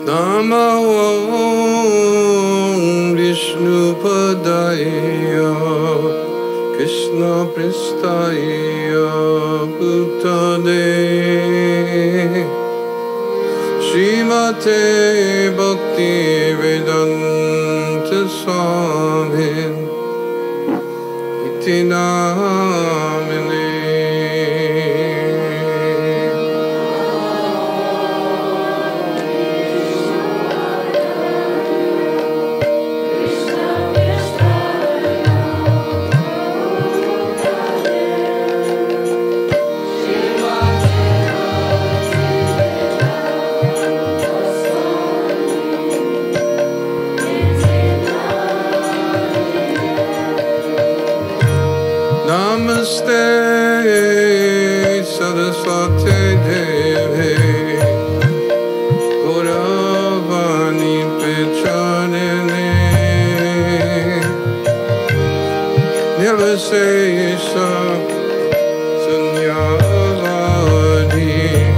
Namo Vishnupadaya Krishna Pristaya Bhutale Srimate Bhakti Vedanta Swami Iti Namine. Namaste Saraswati Devi Gauravani Pechanine Nirvasesa Sunyavadi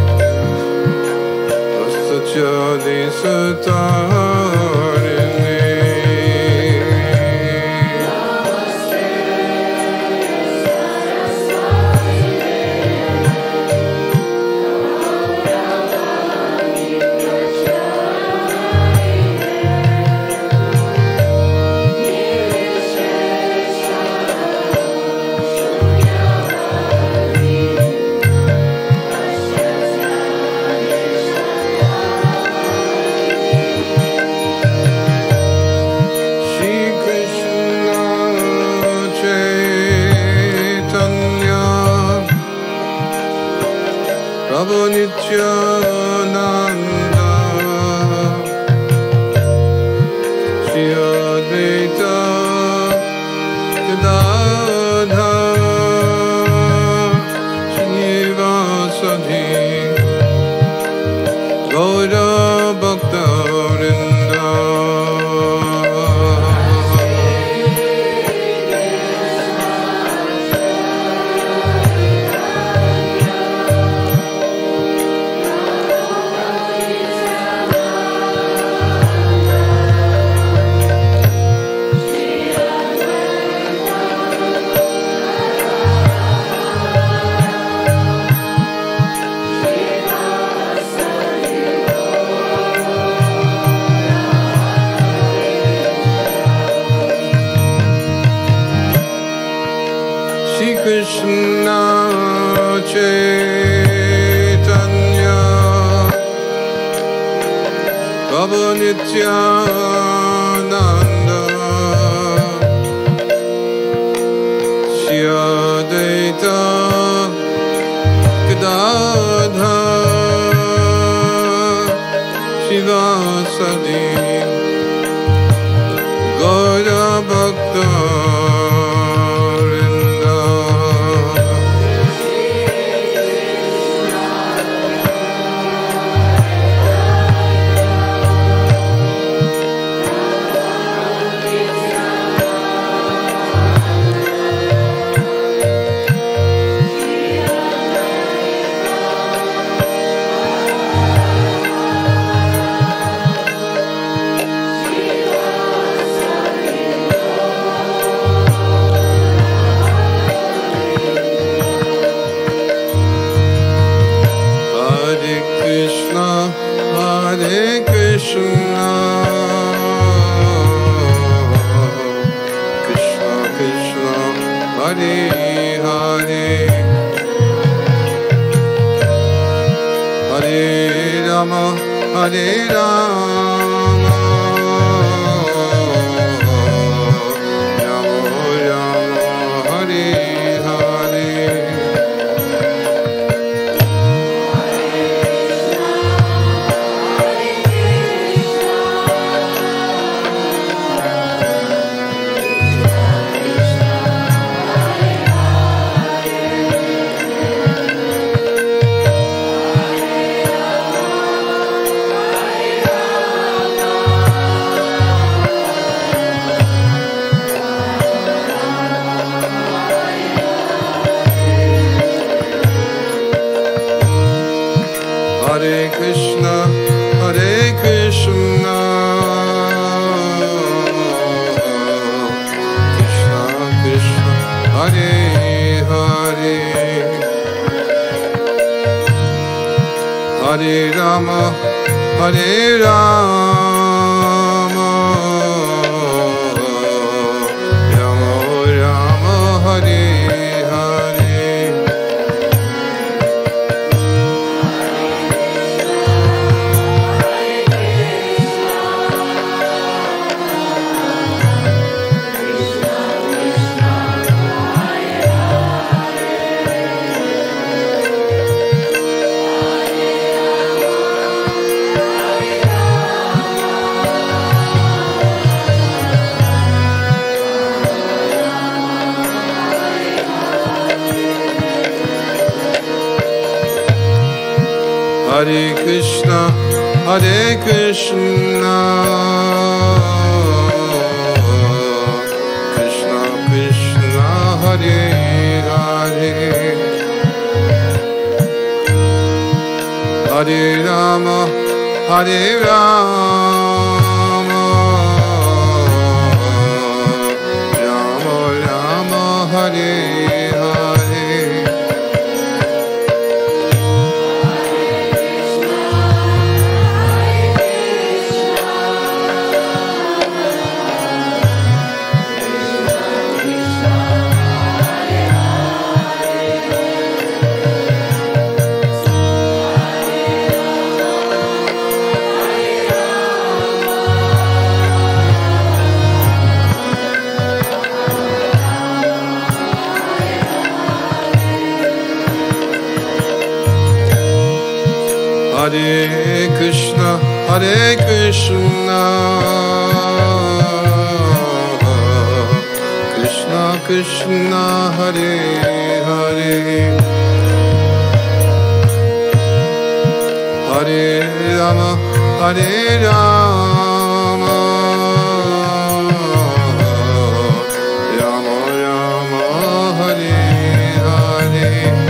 Vastachadi Satarine. Prabhu Nityananda Shri Advaita Gadadhar Srivasadi Gaura Bhakta Vrinda. Krishna Chaitanya Prabhu Nityananda Shri Advaita Gadadhar Srivasadi Gaura Bhakta. Hare Krishna, Krishna Krishna, Hare Hare, Hare Rama, Hare Rama, Rama Rama, Hare Hare. Hare Krishna, Hare Krishna, Krishna Krishna, Hare Hare, Hare Rama, Hare Rama, Rama Rama, Hare Hare. Hare Krishna, Hare Krishna, Krishna Krishna, Hare Hare, Hare Rama, Hare Rama, Rama Rama, Hare Hare. Hare Krishna, Hare Krishna, Krishna Krishna, Hare Hare, Hare Rama, Hare Rama, Rama Rama, Hare Hare.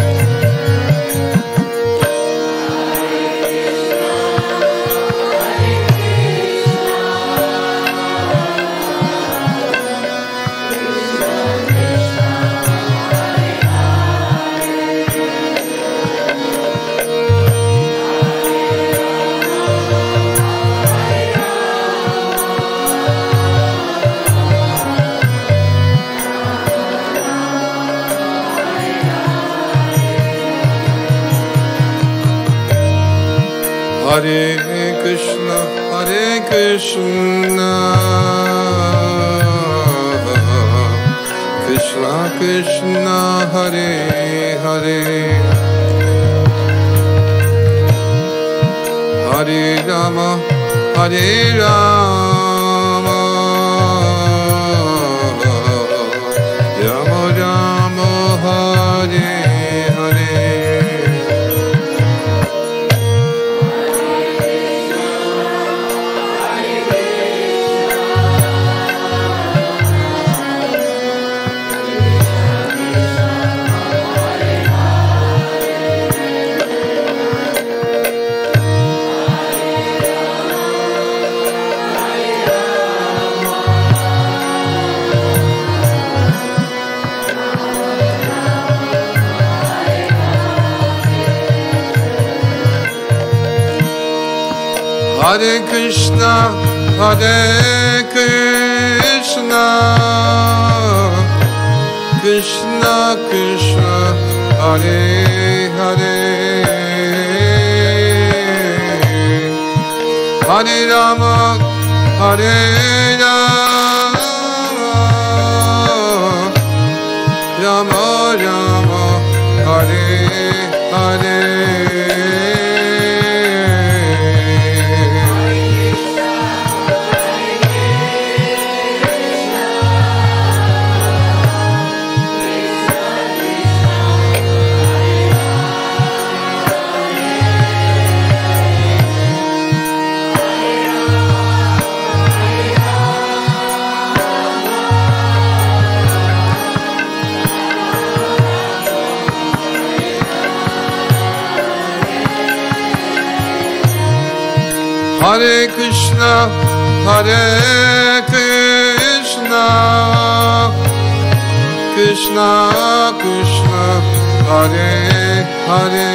Hare Krishna, Hare Krishna, Krishna Krishna, Hare Hare, Hare Rama, Hare Rama, Rama Rama, Hare Hare. Hare Krishna, Hare Krishna, Krishna Krishna, Hare Hare, Hare Rama, Hare Rama, Rama Rama, Hare Hare. Hare Krishna, Hare Krishna, Krishna Krishna, Hare Hare,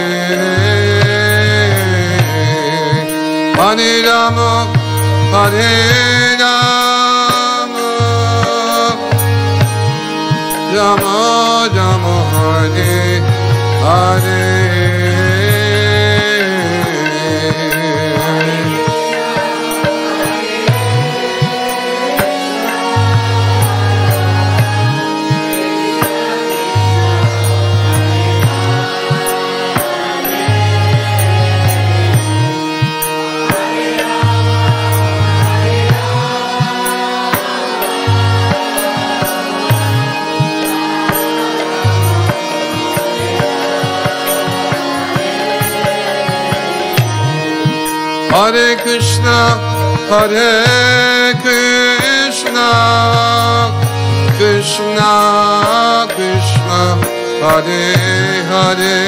Hare Rama, Hare Rama, Rama Rama, Hare Hare. Hare Krishna, Hare Krishna, Krishna Krishna, Hare Hare,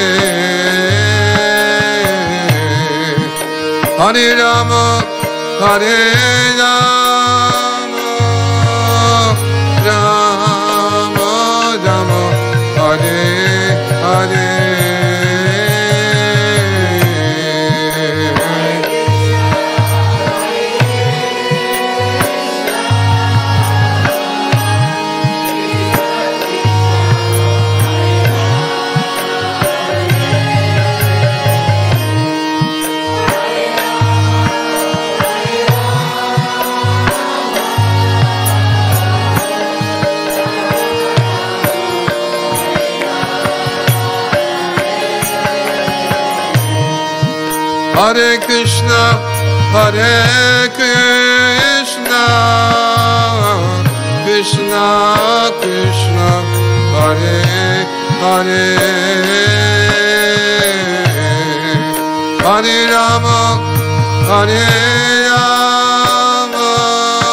Hare Rama, Hare Rama, Rama Rama, Hare Hare. Hare Krishna, Hare Krishna, Krishna Krishna, Hare Hare, Hare Rama, Hare Rama,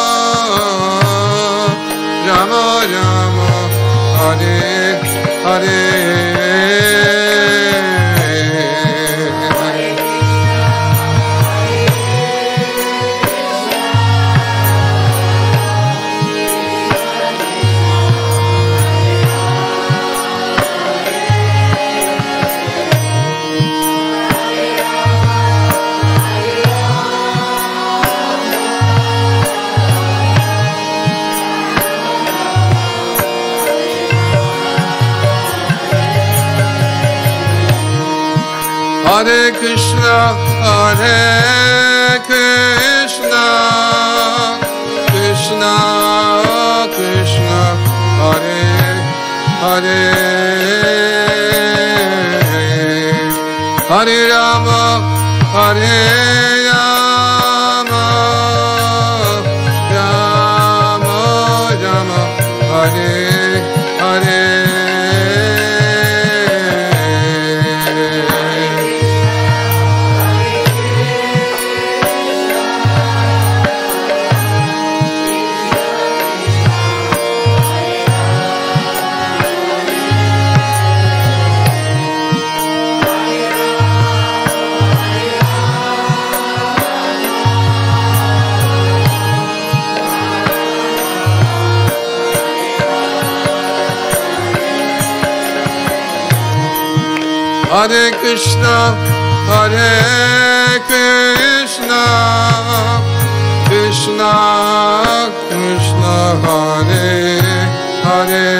Rama Rama, Hare Hare. Hare Krishna, Hare Krishna, Krishna Krishna, Hare Hare, Hare Rama, Hare Rama, Rama Rama, Hare Hare. Hare Krishna, Hare Krishna, Krishna Krishna, Hare Hare,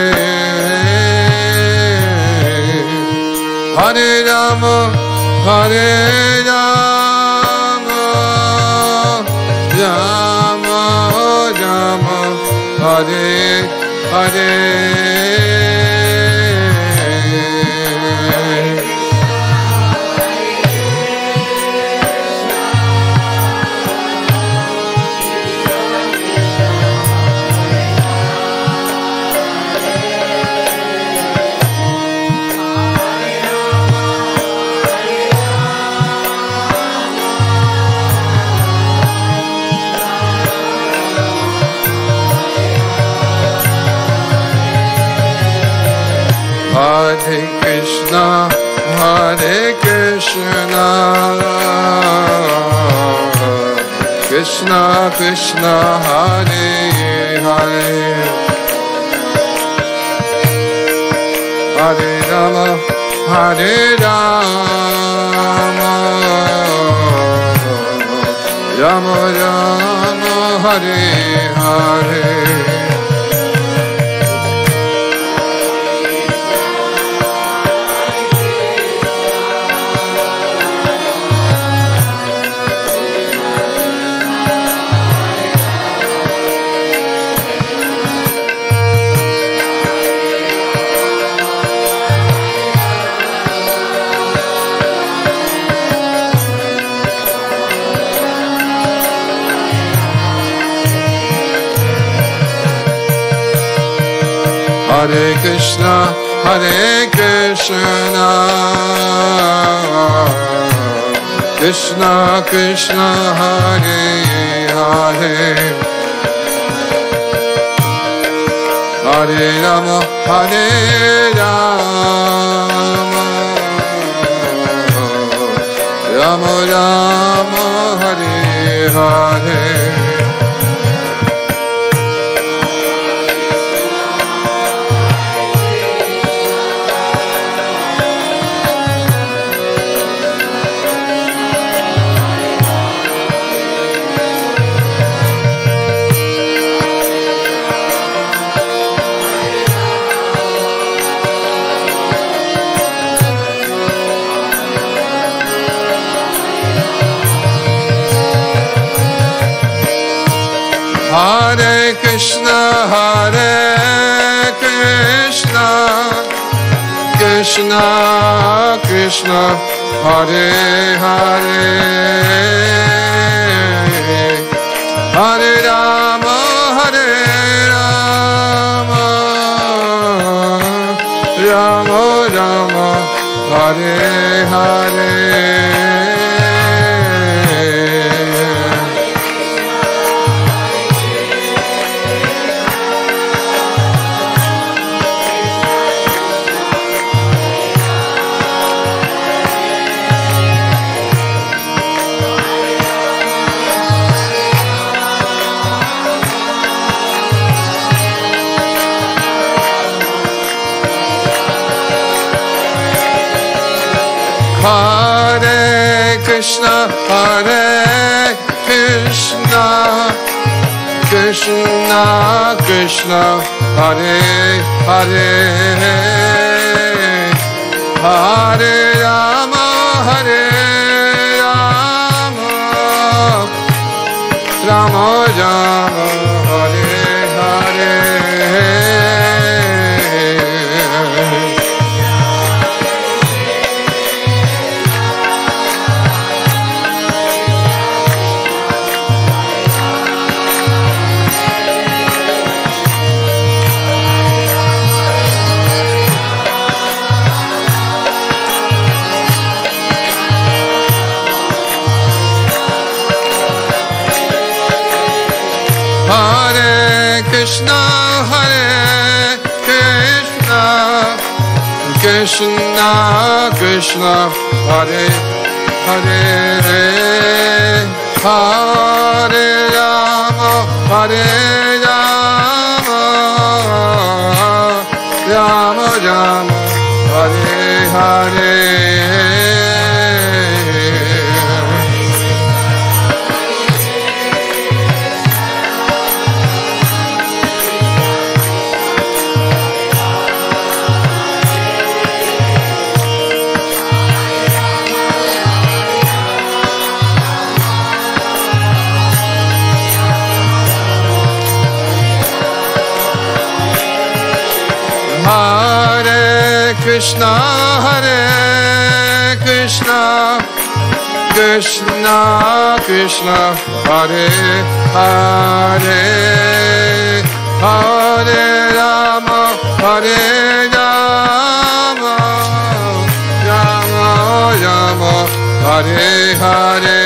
Hare Rama, Hare Rama, Rama Rama, Hare Hare. Hare Krishna, Hare Krishna, Krishna Krishna Hare Hare Hare Rama Hare Rama Rama Rama Hare Hare Hare Krishna, Hare Krishna, Krishna Krishna, Hare Hare, Hare Rama, Hare Rama, Rama Rama, Hare Hare. Hare Krishna, Hare Krishna, Krishna Krishna, Hare Hare, Hare Rama, Hare Rama, Rama Rama, Hare Hare. Hare Krishna, Hare Krishna, Krishna Krishna, Hare Hare, Hare Rama, Hare Rama, Rama Rama, Hare Hare. Hare Krishna, Hare Krishna, Krishna Krishna, Hare Hare, Hare Rama, Hare Rama, Rama Rama, Hare Hare. Hare Krishna, Hare Krishna, Krishna Krishna, Hare Hare, Hare Rama, Hare Rama, Rama Rama, Hare Hare.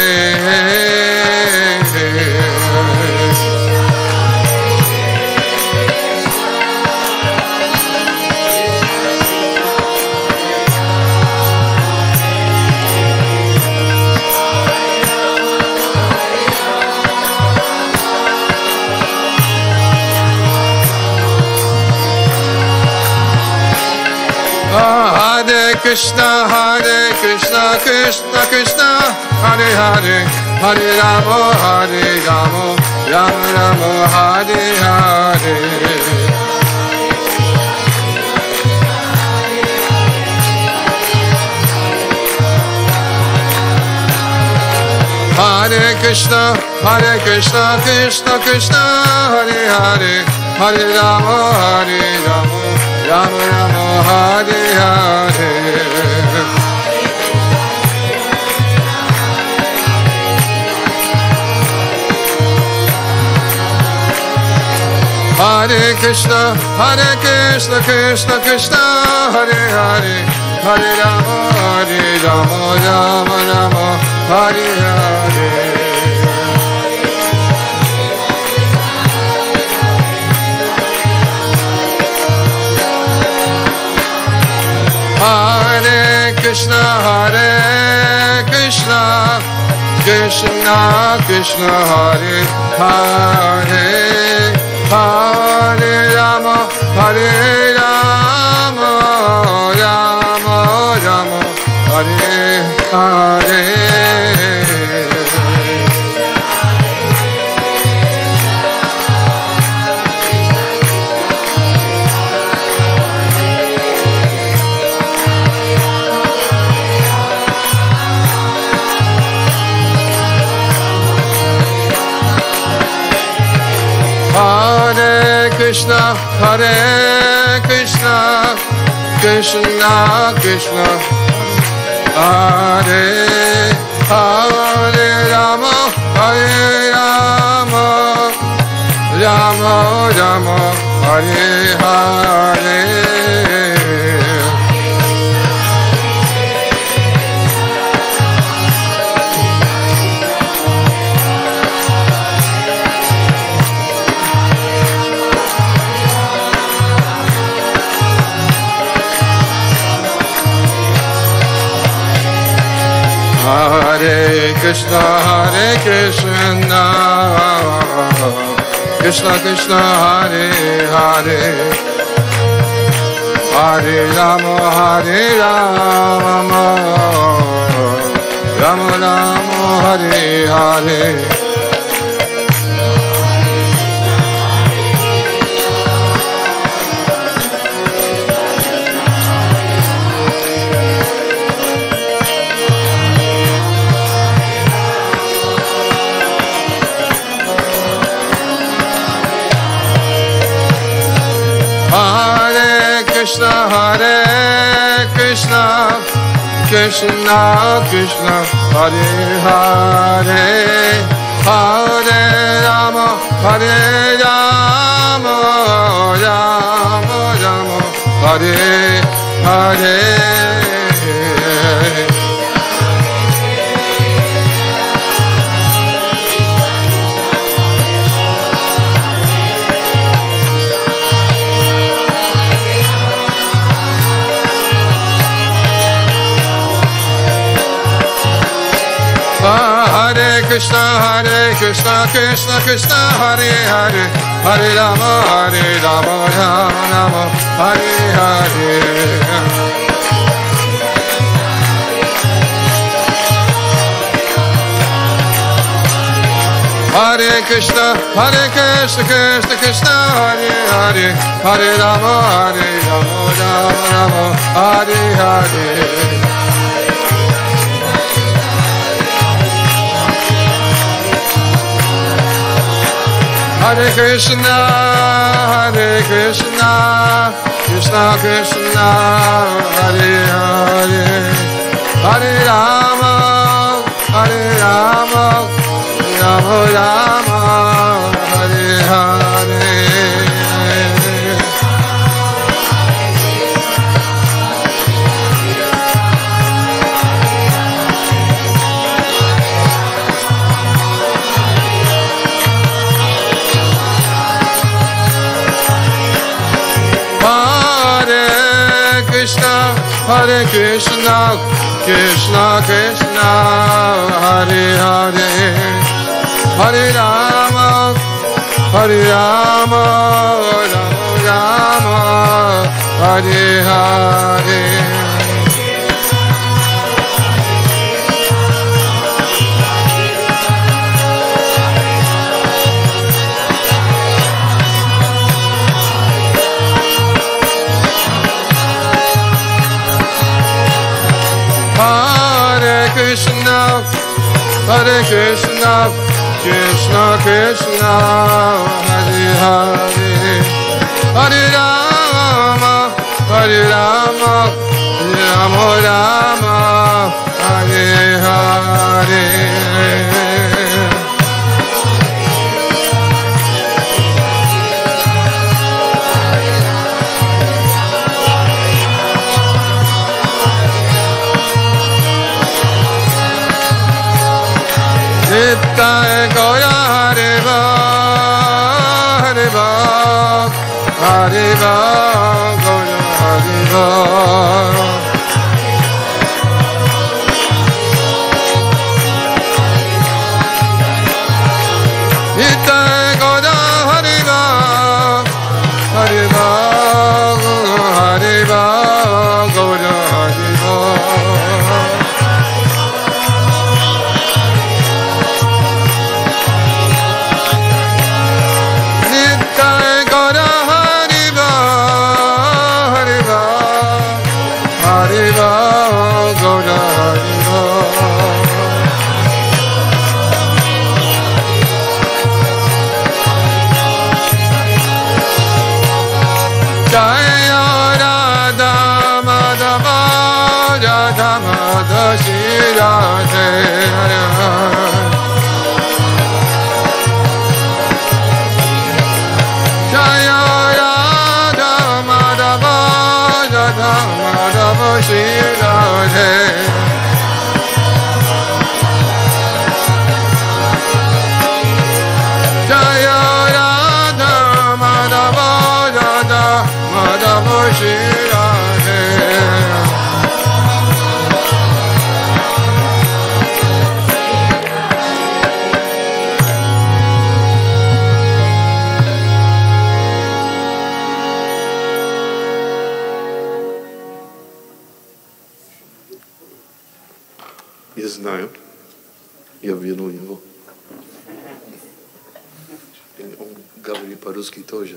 Krishna, Krishna Krishna, Hare Hare, Hare Rama, Hare Rama, Rama Rama, Hare Hare. Hare Krishna, Krishna Krishna, Hare Hare, Hare Rama, Hare Rama, Rama Rama, Hare Hare. Hare Krishna, Krishna Krishna, Hare Hare, Hare Rama, Rama Rama, Hare Hare. Hare Krishna, Krishna Krishna, Hare Hare, Hare Rama, Rama Rama, Hare Hare. Hare Krishna, Krishna Krishna, Hare Rama, Rama Rama, Hare Hare. Hare Krishna, Krishna Krishna, Hare Hare, Hare Rama, Rama Rama, Hare Hare. Krishna, Krishna Krishna, Hare Hare, Hare Rama, Rama Rama, Hare Hare. Hare Krishna, Krishna Krishna, Hare Hare, Hare Rama, Rama Rama, Hare Hare. Hare Krishna, Krishna, Hare Hare, Hare Rama, Rama Rama, Hare Hare. Hare Krishna, Krishna Krishna, Hare Hare, Hare Rama, Rama Rama, Hare Hare. Hare Krishna, Krishna Krishna, Hare Hare, Hare Rama, Rama Rama, Hare Hare. Hare Krishna, Krishna Krishna, Hare Hare, Hare Rama, Hare Rama, Rama Rama, Hare Hare. Nitai Gaura Hariva, Hariva, Hariva, Gaura Hariva. Nitai Gaura Hariva, Hariva, Hariva, Gaura Hariva. Не знаю. Я вину его. Он говорит по-русски тоже.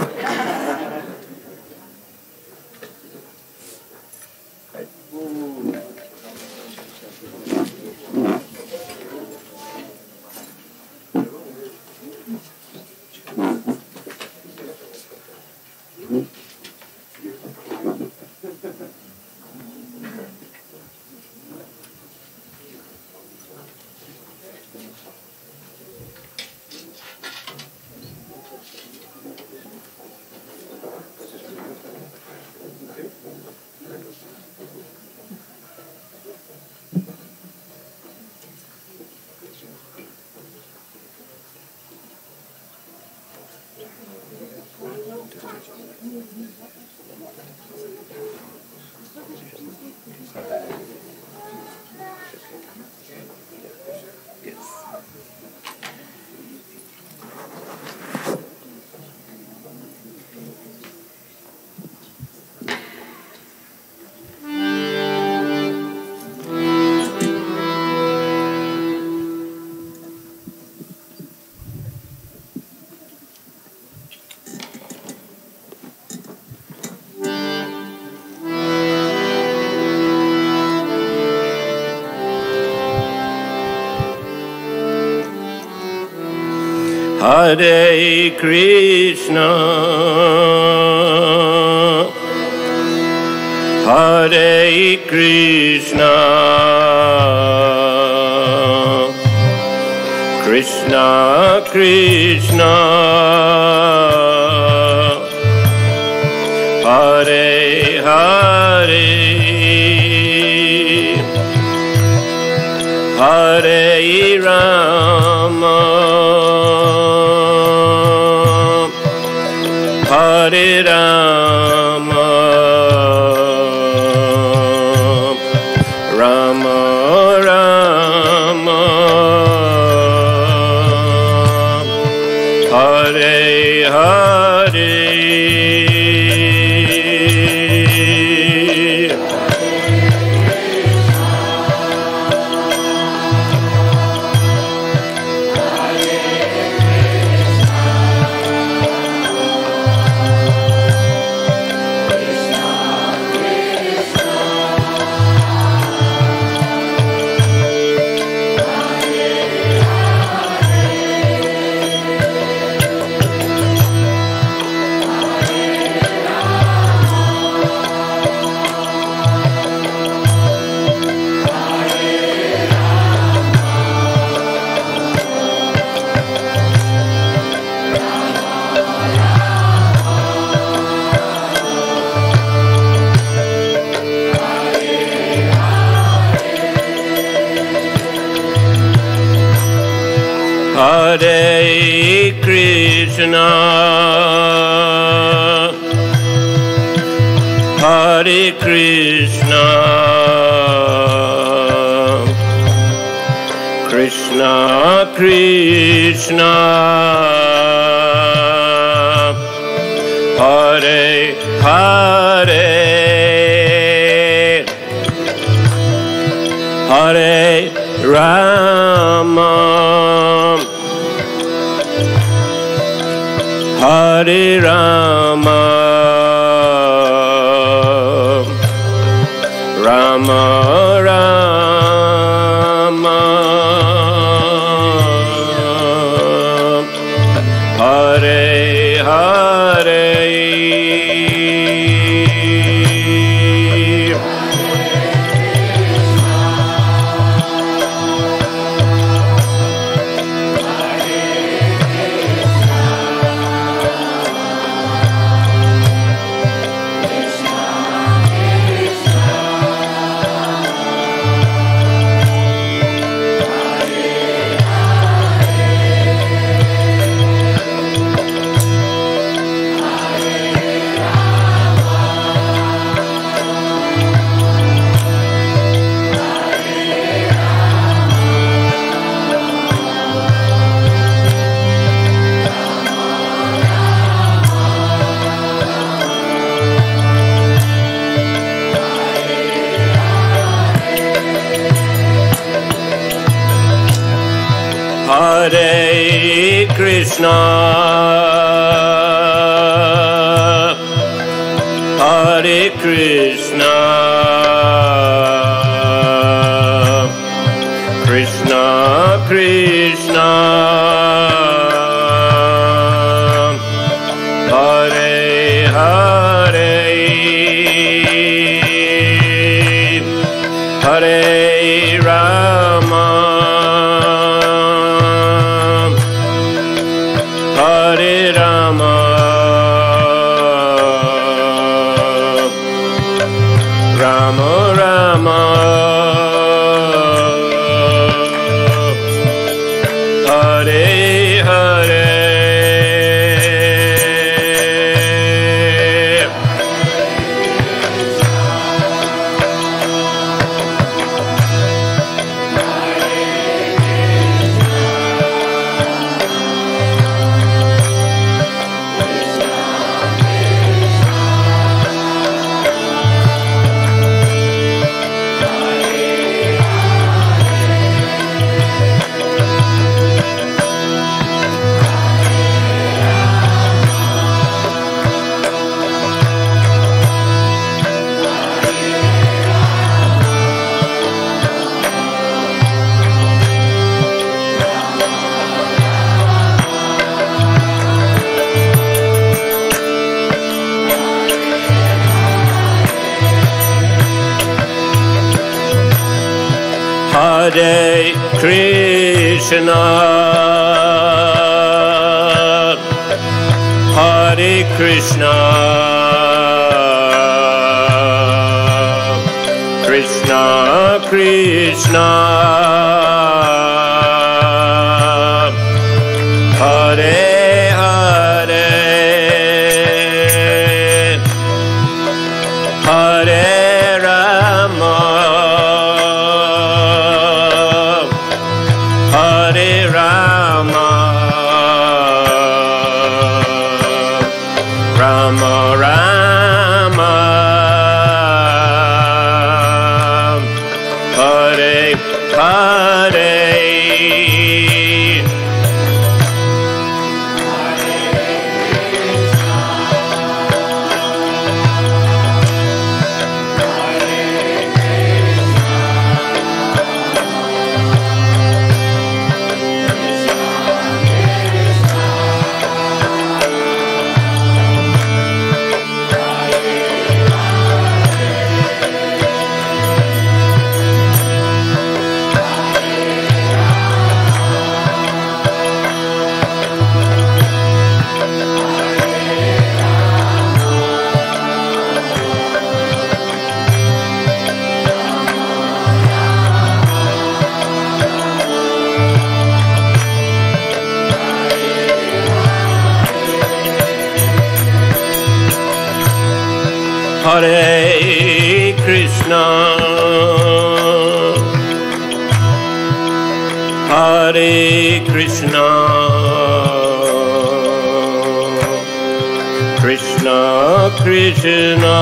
Hare Krishna, Hare Krishna, Krishna Krishna, Hare Hare, Hare Rama, Hare Rama, Rama Rama, Hare Hare. Hare Hare Krishna, Hare Krishna, Krishna Krishna, Hare Hare, Hare Rama, Hare Rama, Rama Rama, Hare Hare. Hare Krishna, Hare Krishna, Krishna Krishna, Hare Hare, Hare Rama, Hare Rama, Rama Rama, Hare Hare. Hare Krishna, Hare Krishna, Krishna Krishna, Hare Hare, Hare Rama, Hare Rama, Rama Rama, Hare Hare. Hare Krishna, Hare Krishna, Krishna Krishna,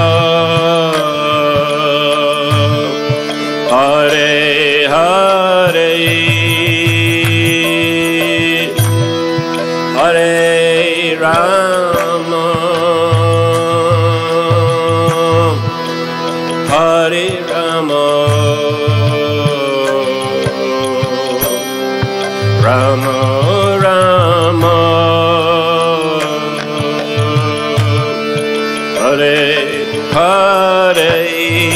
Hare Hare, Hare Rama, Hare Rama, Rama Rama, Hare Hare.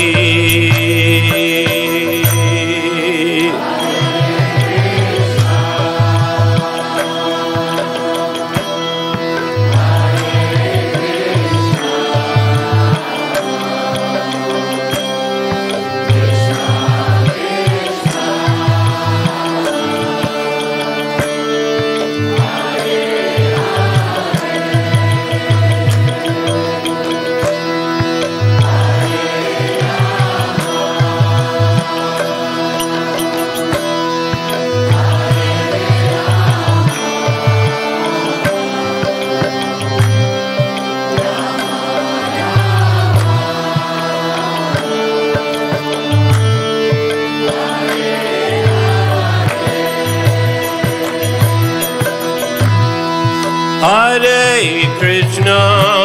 Hare Krishna,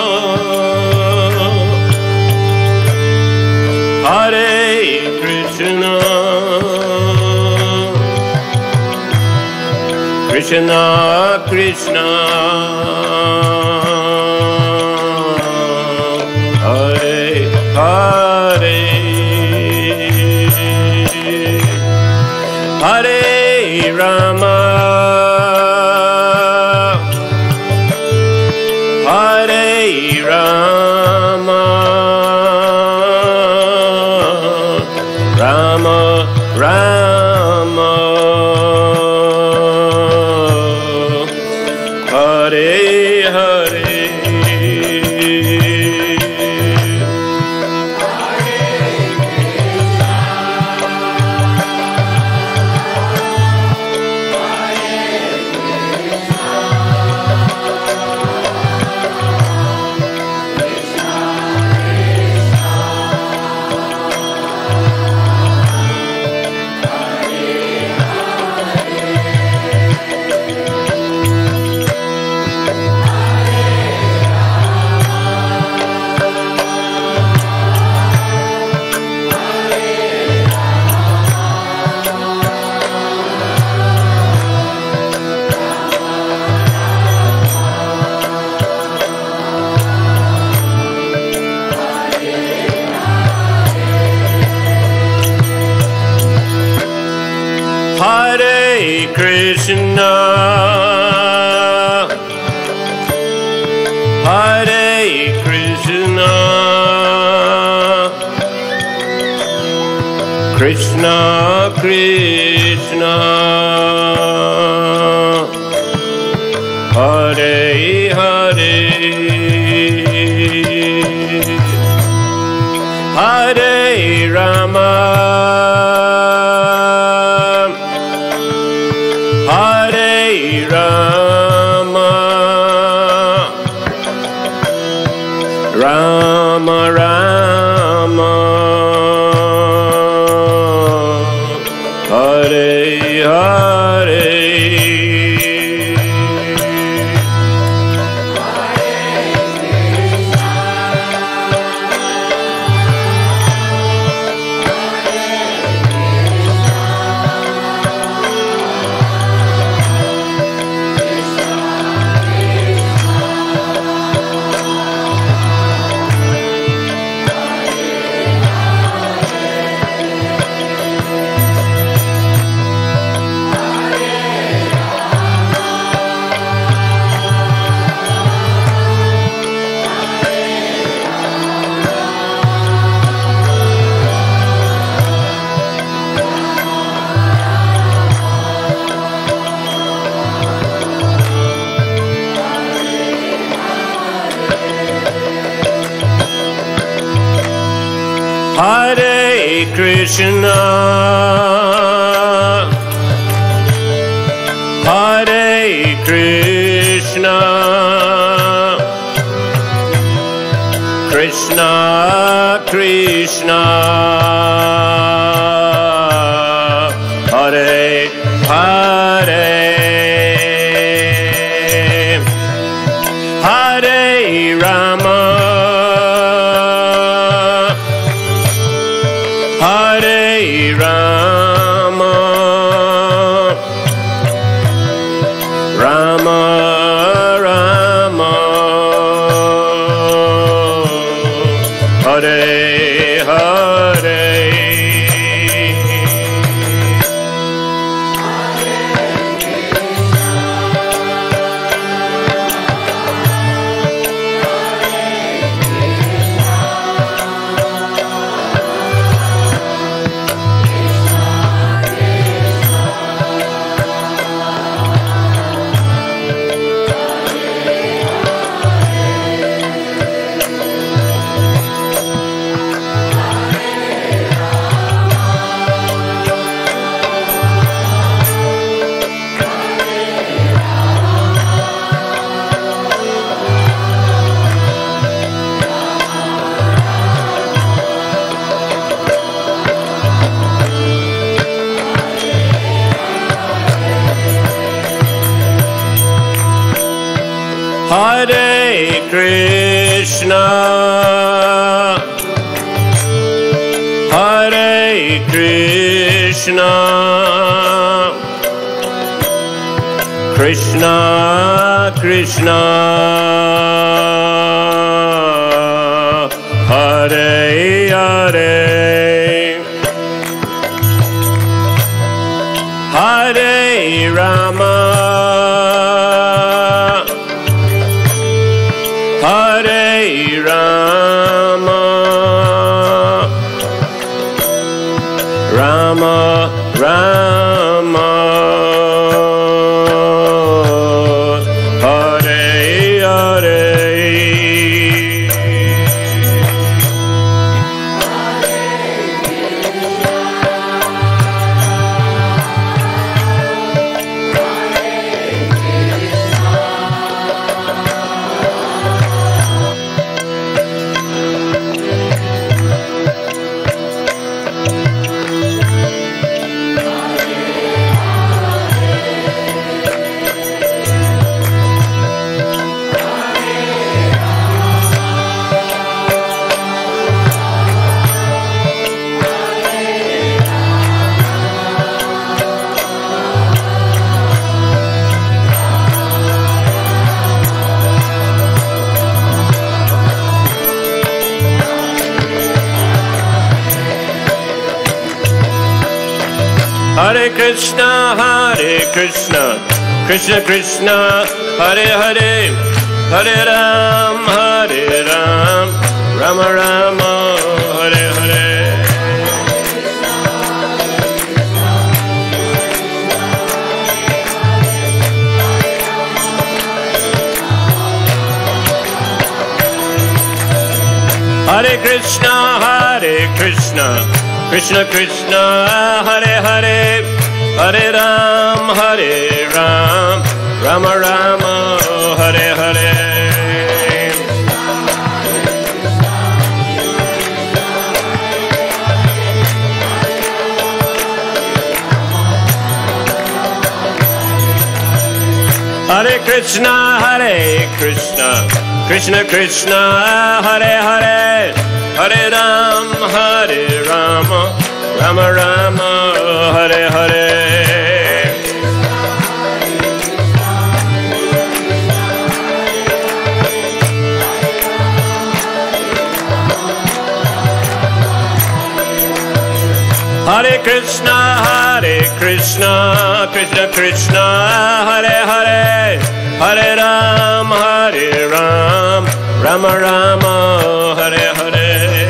Hare Krishna, Krishna Krishna, Hare Hare, Hare Rama, Hare Rama, Rama Rama, Hare Hare. Hare Krishna, Hare Krishna, Krishna Krishna, Hare Hare, Hare Rama, Hare Rama, Rama Rama, Hare Hare. Hare Krishna, Hare Krishna, Krishna Krishna, Hare Hare, Hare Rama, Hare Rama, Rama Rama, Hare Hare. Hare Krishna, Hare Krishna, Krishna Krishna, Hare Hare, Hare Rama, Hare Rama, Rama Rama, Hare Hare. Hare Krishna, Hare Krishna, Krishna Krishna, Hare Hare, Hare Ram, Hare Ram, Rama Rama, Hare Hare. Hare Krishna, Hare Krishna, Krishna Krishna, Hare Hare, Hare Ram, Hare Ram, Rama Rama, Hare Hare. Hare Krishna, Hare Krishna, Krishna Krishna, Hare Hare, Hare Ram, Hare Rama, Rama Rama, Hare Hare. Hare Krishna, Hare Krishna, Krishna Krishna, Hare Hare, Hare Ram, Hare Ram, Rama Rama, Hare Hare.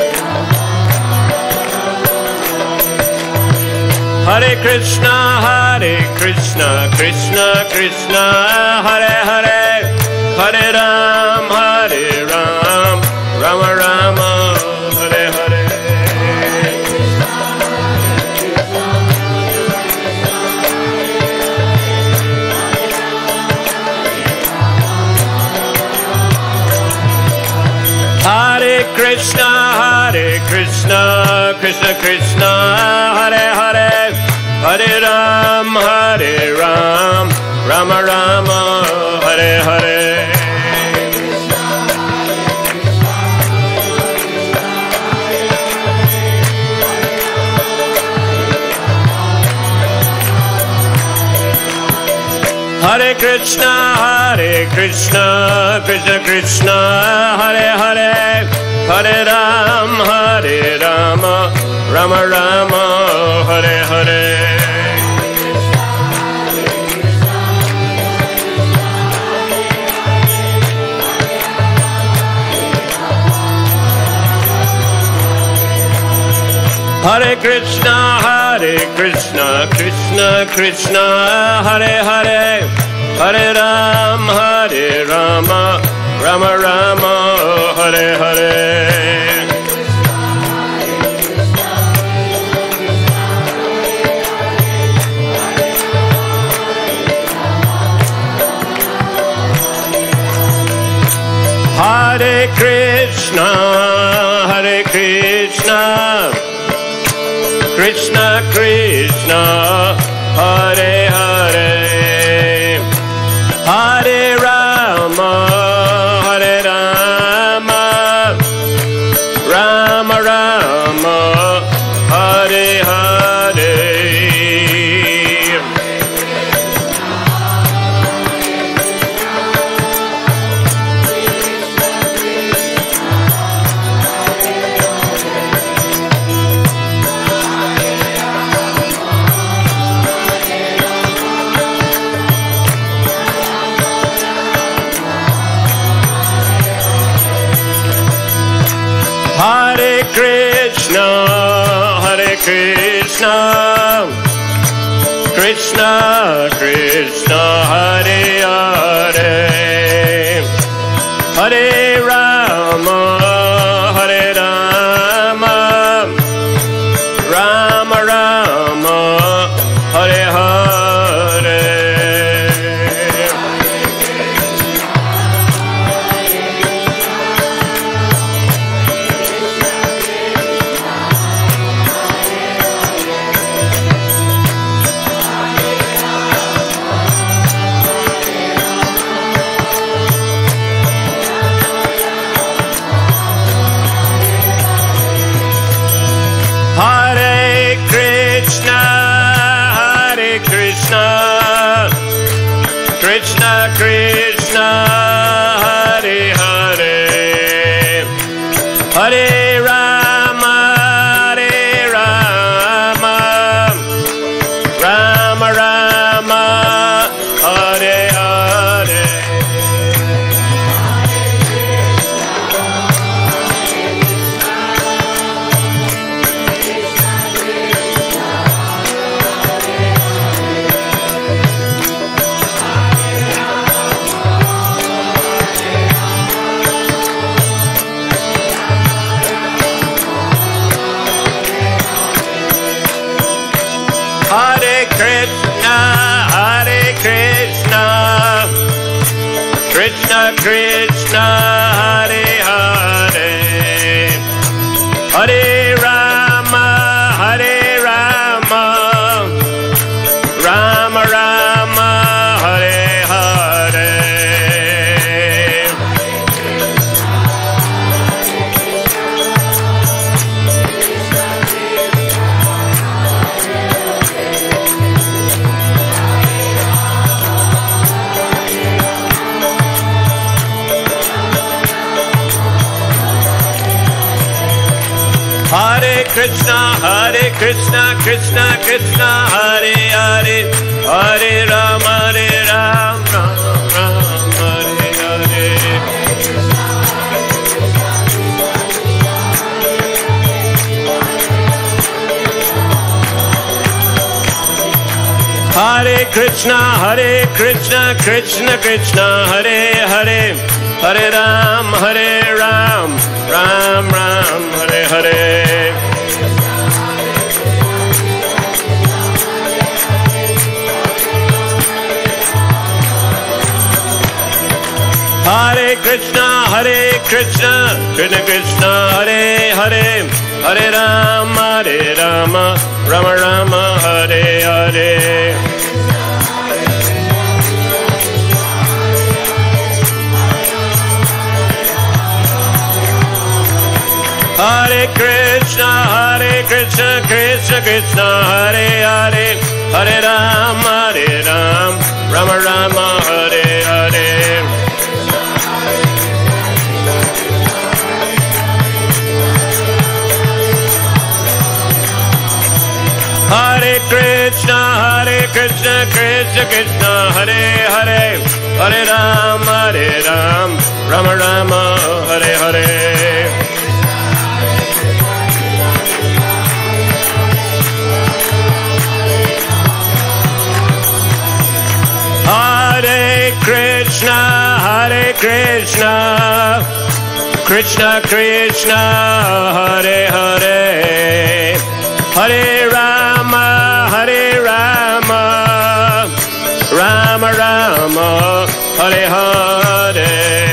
Hare Krishna, Hare Krishna, Krishna Krishna, Hare Hare, Hare Ram, Rama Rama, Hare Hare. Hare Krishna, Krishna Krishna, Hare Hare, Hare Ram, Rama Rama, Hare Hare. Hare Krishna, Krishna Krishna, Hare Hare, Hare Ram, Rama Rama, Hare Hare. Hare Krishna, Krishna Krishna, Hare Hare, Hare Ram, Rama Rama, Hare Hare. Hare Krishna, Krishna Krishna, Hare Hare, Hare Rama, Rama Rama, Hare Hare. Hare Krishna, Krishna Krishna, Hare Hare, Hare Rama, Rama Rama, Hare Hare. Hare Krishna, Krishna Krishna, Hare Hare, Hare Rama, Rama Rama, Hare Hare. Hare Krishna, Krishna Krishna, Hare Hare, Hare Rama, Rama Rama, Hare Hare. Hare Krishna, Krishna Krishna, Hare Hare, Hare Rama, Rama Rama, Hare Hare. Hare Krishna, Krishna Krishna, Hare Hare, Hare Ram, Ram Ram, Hare Hare. Hare Krishna, Krishna Krishna, Hare Hare, Hare Rama, Rama Rama, Hare Hare. Hare Krishna, Krishna Krishna, Hare Hare, Hare Rama, Rama Rama, Hare Hare. Hare Krishna, Krishna Krishna, Hare Hare, Hare Rama, Rama Rama, Hare Hare. Hare Krishna, Krishna Krishna, Hare Hare, Hare Rama, Rama Rama, Hare Hare.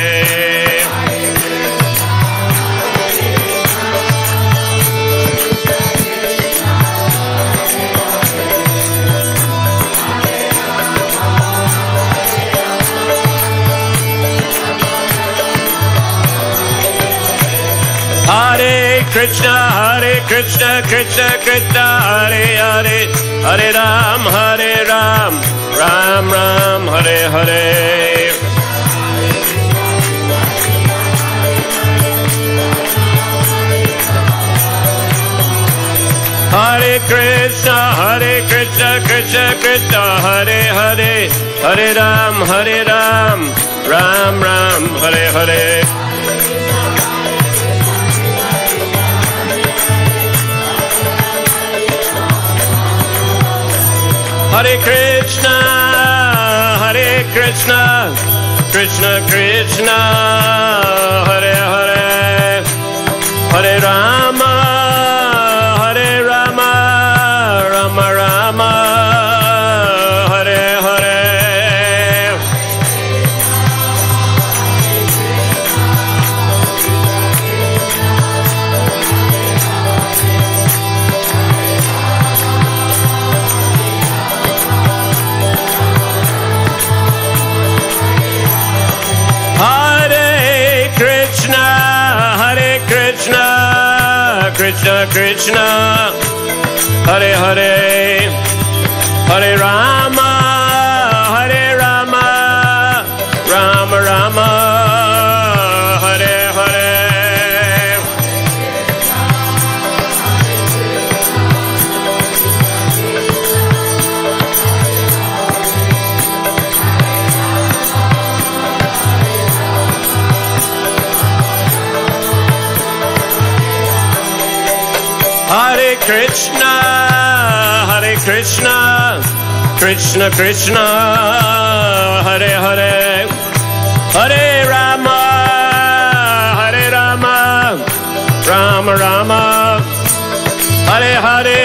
Hare Krishna, Krishna Krishna, Hare Hare, Hare Ram, Ram Ram, Hare Hare. Hare Krishna, Krishna Krishna, Hare Hare, Hare Ram, Ram Ram, Hare Hare. Hare Krishna, Krishna Krishna, Hare Hare, Hare Rama, Rama Rama, Hare Hare. Krishna Krishna, Hare Hare, Hare Rama, Rama Rama, Hare Hare. Hare Krishna, Krishna Krishna, Hare Hare, Hare Rama, Rama Rama, Hare Hare.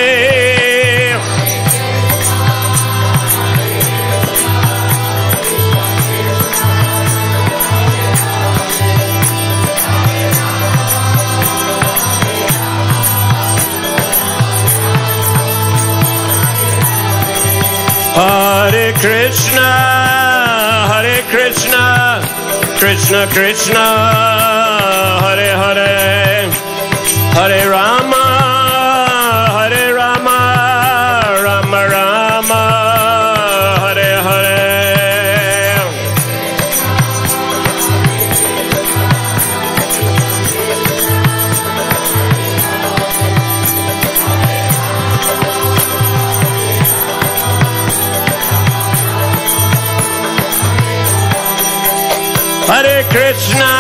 Hare Krishna, Krishna Krishna, Hare Hare, Hare Rama, Rama Rama, Hare Hare. Hare Krishna,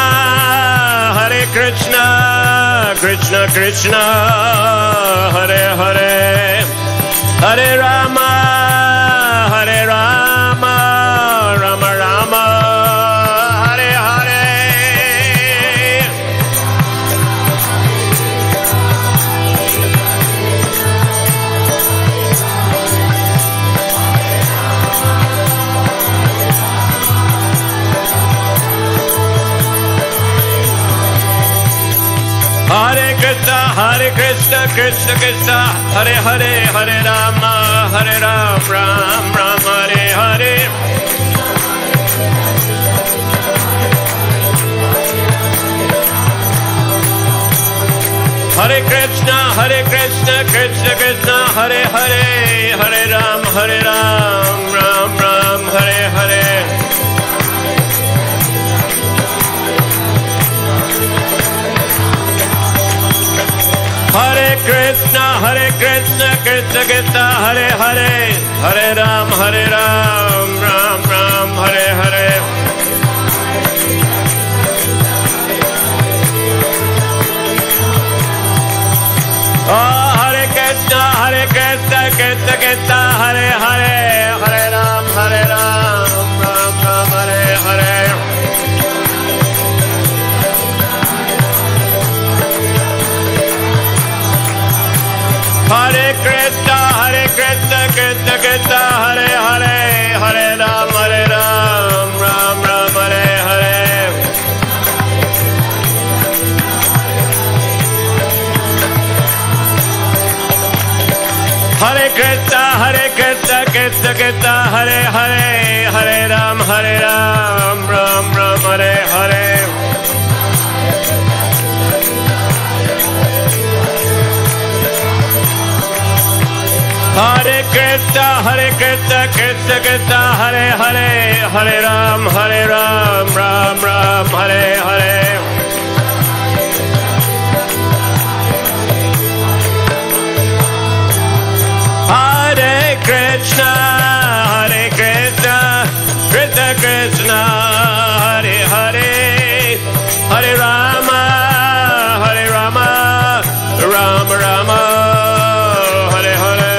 Krishna Krishna, Hare Hare, Hare Rama, Hare Krishna, Krishna Krishna, Hare Hare, Hare Rama, Hare Ram, Ram Ram, Hare Hare. Hare Krishna, Krishna Krishna, Hare Hare, Hare Ram, Ram Ram, Hare Hare. Hare Krishna, Krishna Krishna, Hare Hare, Hare Ram, Ram Ram, Hare Hare. Hare Krishna, Krishna Krishna, Hare Hare, Hare Ram, Ram Ram, Hare Hare. Hare Krishna, Krishna Krishna, Hare Hare, Hare Ram, Ram Ram, Hare Hare. Hare Krishna, Krishna Krishna, Hare Hare, Hare Ram, Ram Ram, Hare Hare. Hare Krishna, Krishna Krishna, Hare Hare, Hare Ram, Ram Ram, Hare Hare. Hare Krishna, Krishna Krishna, Hare Hare, Hare Rama, Ram Rama, Hare Hare.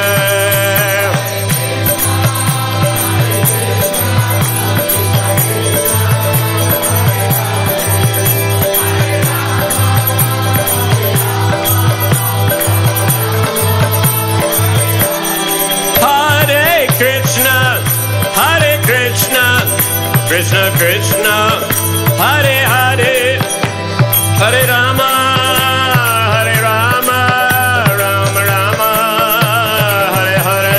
Krishna Krishna, Hare Hare, Hare Rama, Ram Rama, Hare Hare.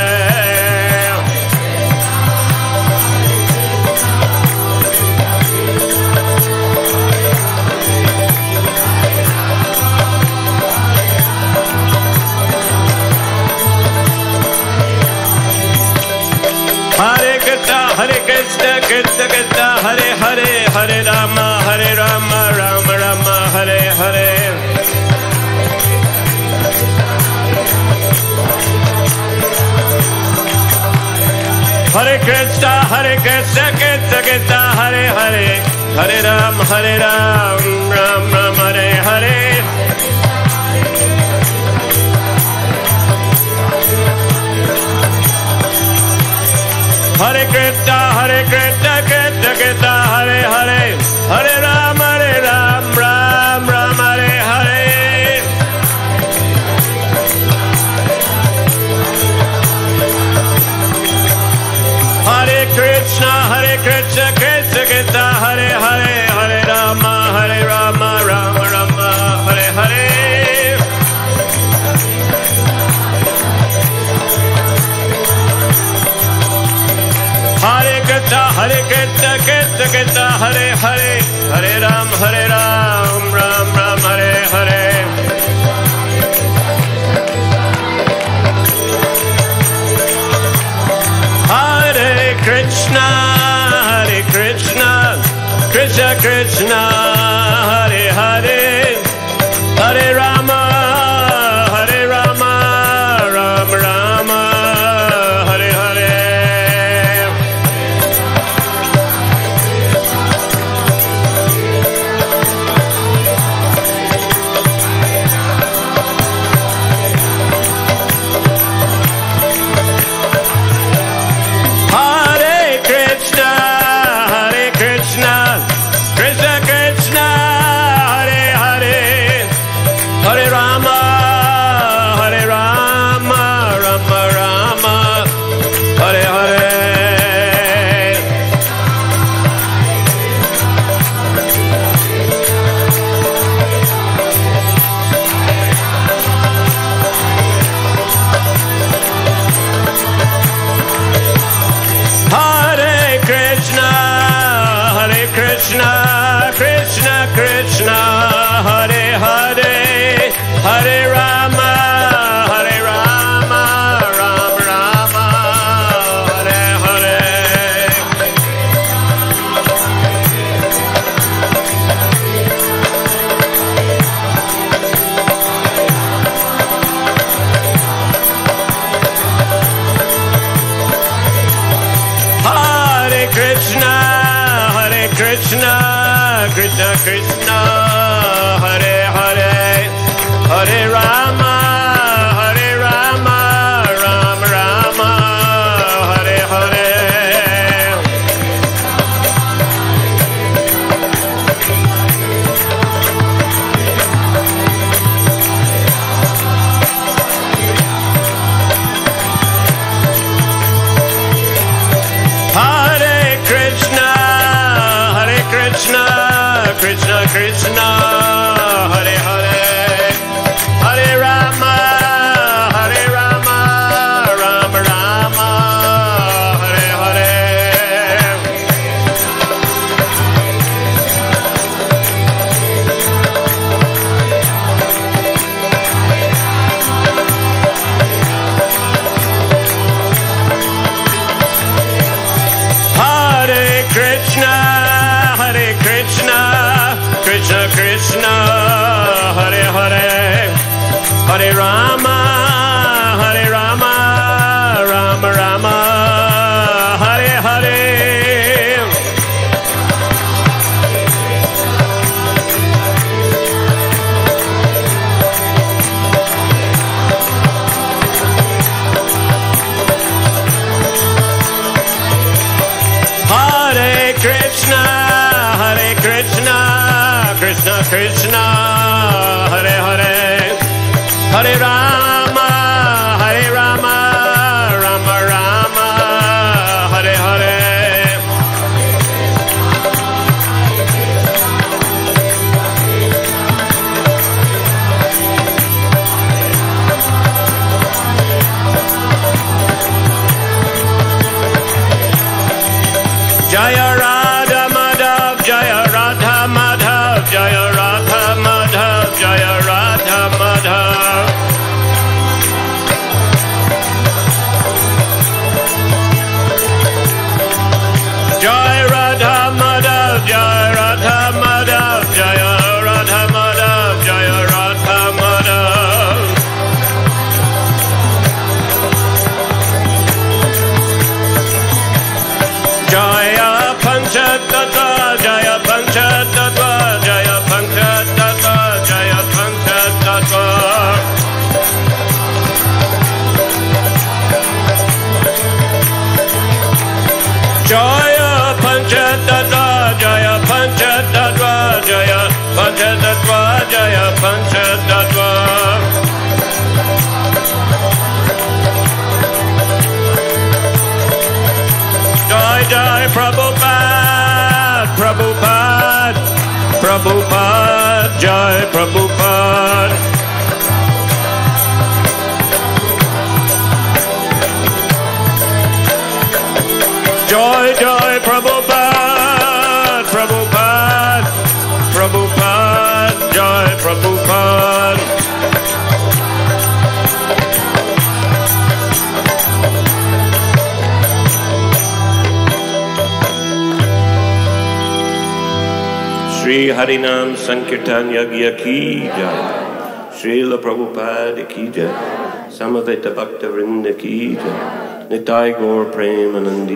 Hare Krishna, Krishna Krishna, Hare Hare, Hare Rama, Ram Rama, Hare Hare. Hare Krishna, Krishna Krishna, Hare Hare, Hare Ram, Ram Ram, Hare Hare. Hare Krishna, Krishna Krishna, Hare Hare, Hare Ram, Ram Ram, Hare Hare. Hare Krishna, Krishna Krishna, Hare Hare, Hare Rama, Ram Rama, Hare Hare. Hare Krishna, Krishna, Hare Hare, Hare Ram, Ram Ram, Hare Hare. Hare Krishna, Krishna Krishna, Hare Hare, Hare Rama, Ram Rama, Hare Hare. Krishna Krishna, Krishna Krishna Krishna, Hare Hare, Hare Rama, Hare Rama, Rama Rama, Hare Hare. Krishna Krishna, Hare Hare, Hare Rama, Hare Rama, Rama Rama, Hare Hare. Hare Krishna, Hare Krishna, Krishna Krishna, Hare Hare, Hare Rama, Hare Rama, Rama Rama, Hare Hare. Jaya Radha Madhav, Jaya Radha Madhav, Jaya Radha Madhav, Jaya Radha Madhav. Jaya Radha Madhav, Jaya Radha Madhav, Jaya Radha Madhav, Jaya Radha Madhav. Jaya Panchatattva, Jaya Panchatattva, Jaya Panchatattva, Jaya Panchatattva. Jaya Panchatattva, Jaya Panchatattva, Jaya Panchatattva, Jaya Panchatattva. Jai Jai Prabhupada, Prabhupada, Prabhupada, Jai Prabhupada. Jai Jai Prabhupada, Prabhupada, Prabhupada, Jai Prabhupada. Shri Harinam Sankirtan Yagya ki jai, Srila Prabhupada ki jai, Samaveta Bhakta Vrinda ki jai, Nitai Gaur Premanandi.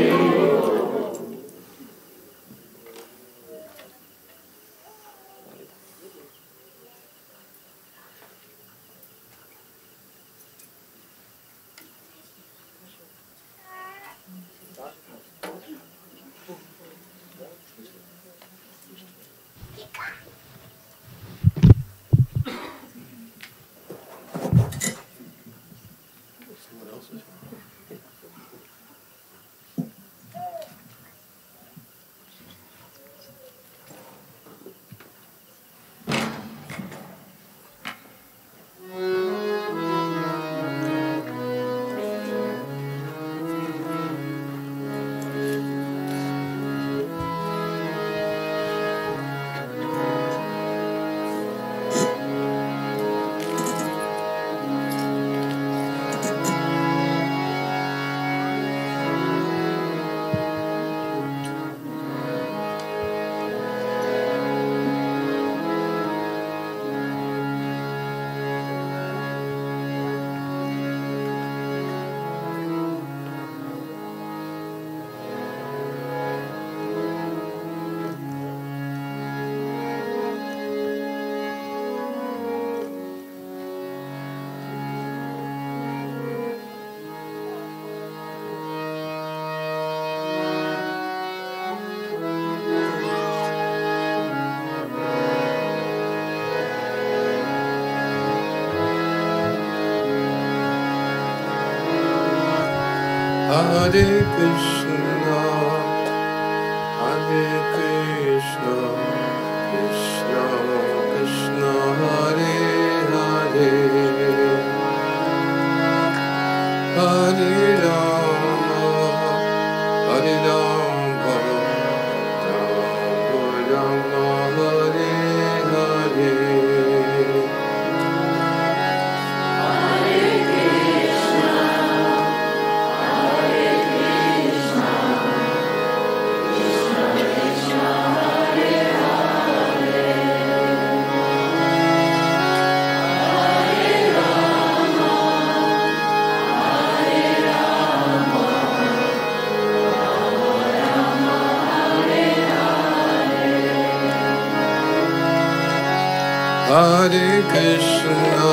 Hare Krishna, Hare Krishna, Krishna Hare Hare Hare Rama Hare Rama Rama Hare Hare Hare Krishna,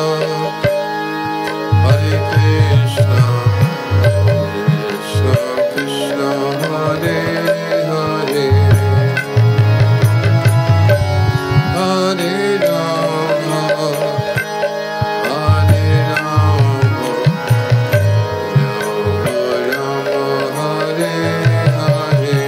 Hare Krishna, Krishna Krishna, Hare Hare, Hare Rama, Hare Rama, Rama Rama, Hare Hare.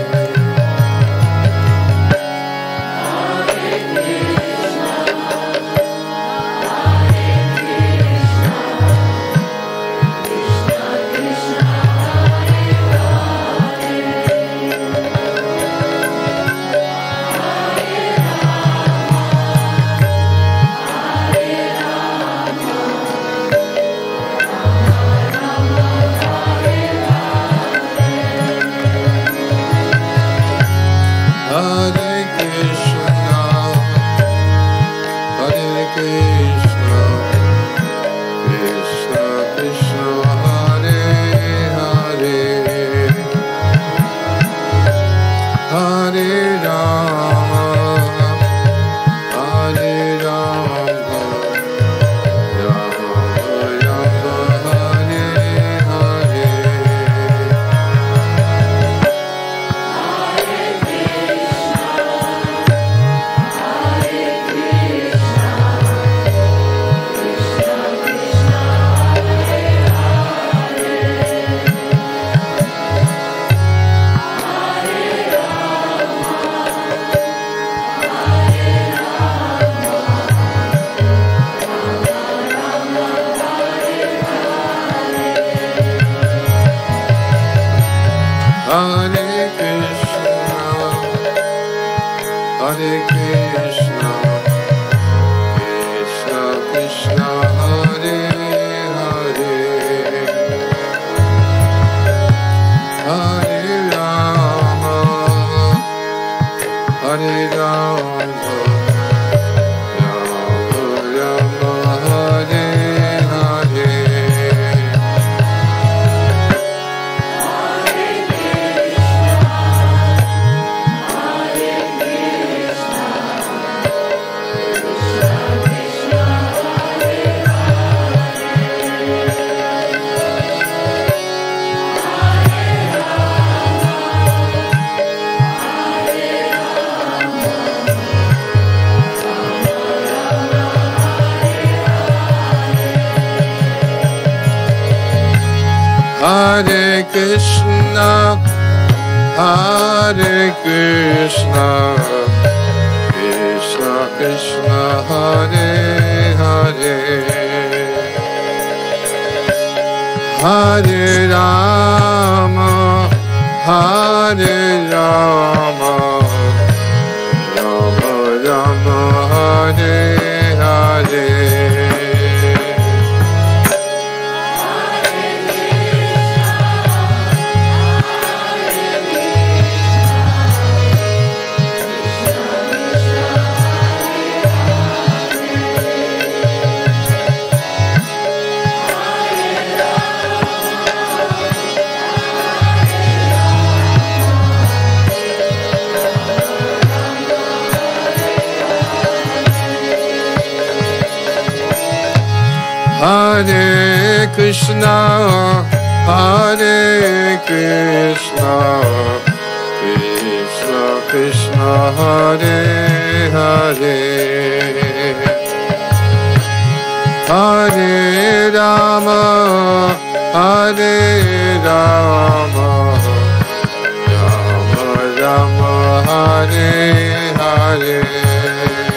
Hare Krishna, Hare Krishna, Krishna Krishna, Hare Hare, Hare Rama, Hare Rama, Rama Rama, Hare Hare. Hare Krishna, Hare Krishna, Krishna Krishna, Hare Hare, Hare Rama, Hare Rama, Rama Rama, Hare Hare. Hare Krishna, Hare Krishna, Krishna Krishna, Hare Hare, Hare Rama, Hare Rama, Rama Rama, Hare Hare. Hare Krishna, Hare Krishna, Krishna Krishna, Hare Hare, Hare Rama, Hare Rama, Rama Rama, Hare Hare.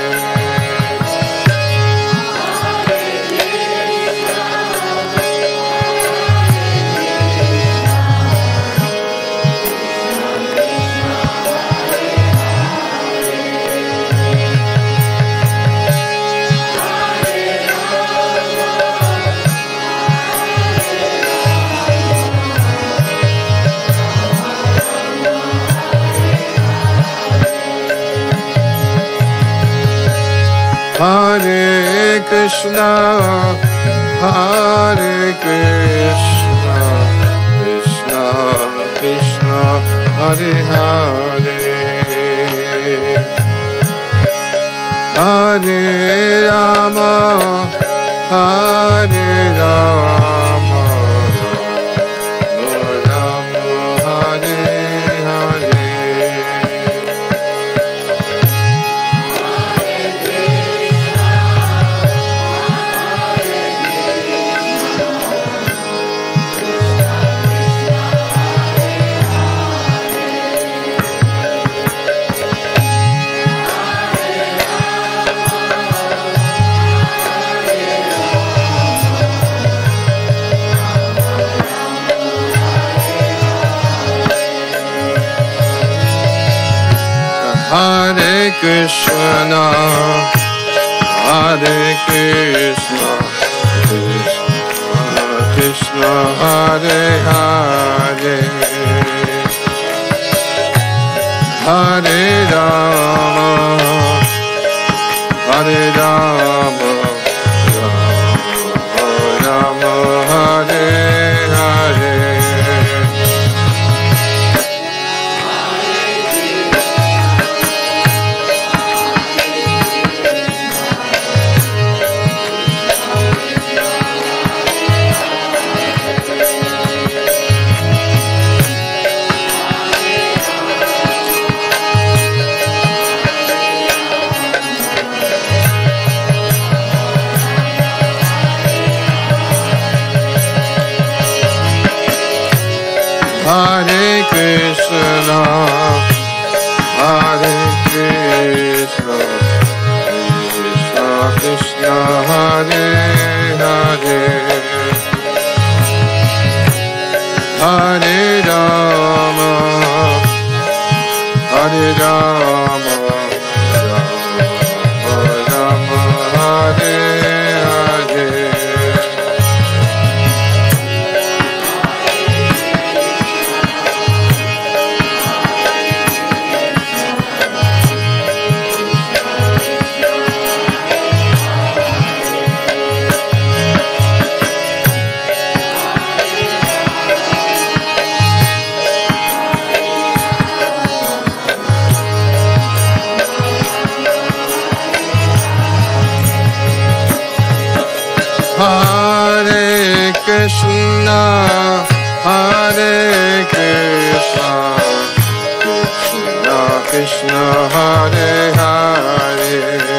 Hare Krishna, Hare Krishna, Krishna Krishna, Hare Hare, Hare Rama, Hare Rama, Rama Hare Hare. Hare Krishna, Hare Krishna, Krishna Krishna, Hare Hare, Hare Rama, Hare Rama, Rama Rama, Hare Hare. Hare Krishna, Hare Krishna, Krishna Krishna, Hare Hare, Hare Rama, Hare Rama, Rama Rama, Hare Hare. Hare Krishna, Hare Krishna, Krishna Krishna, Hare Hare,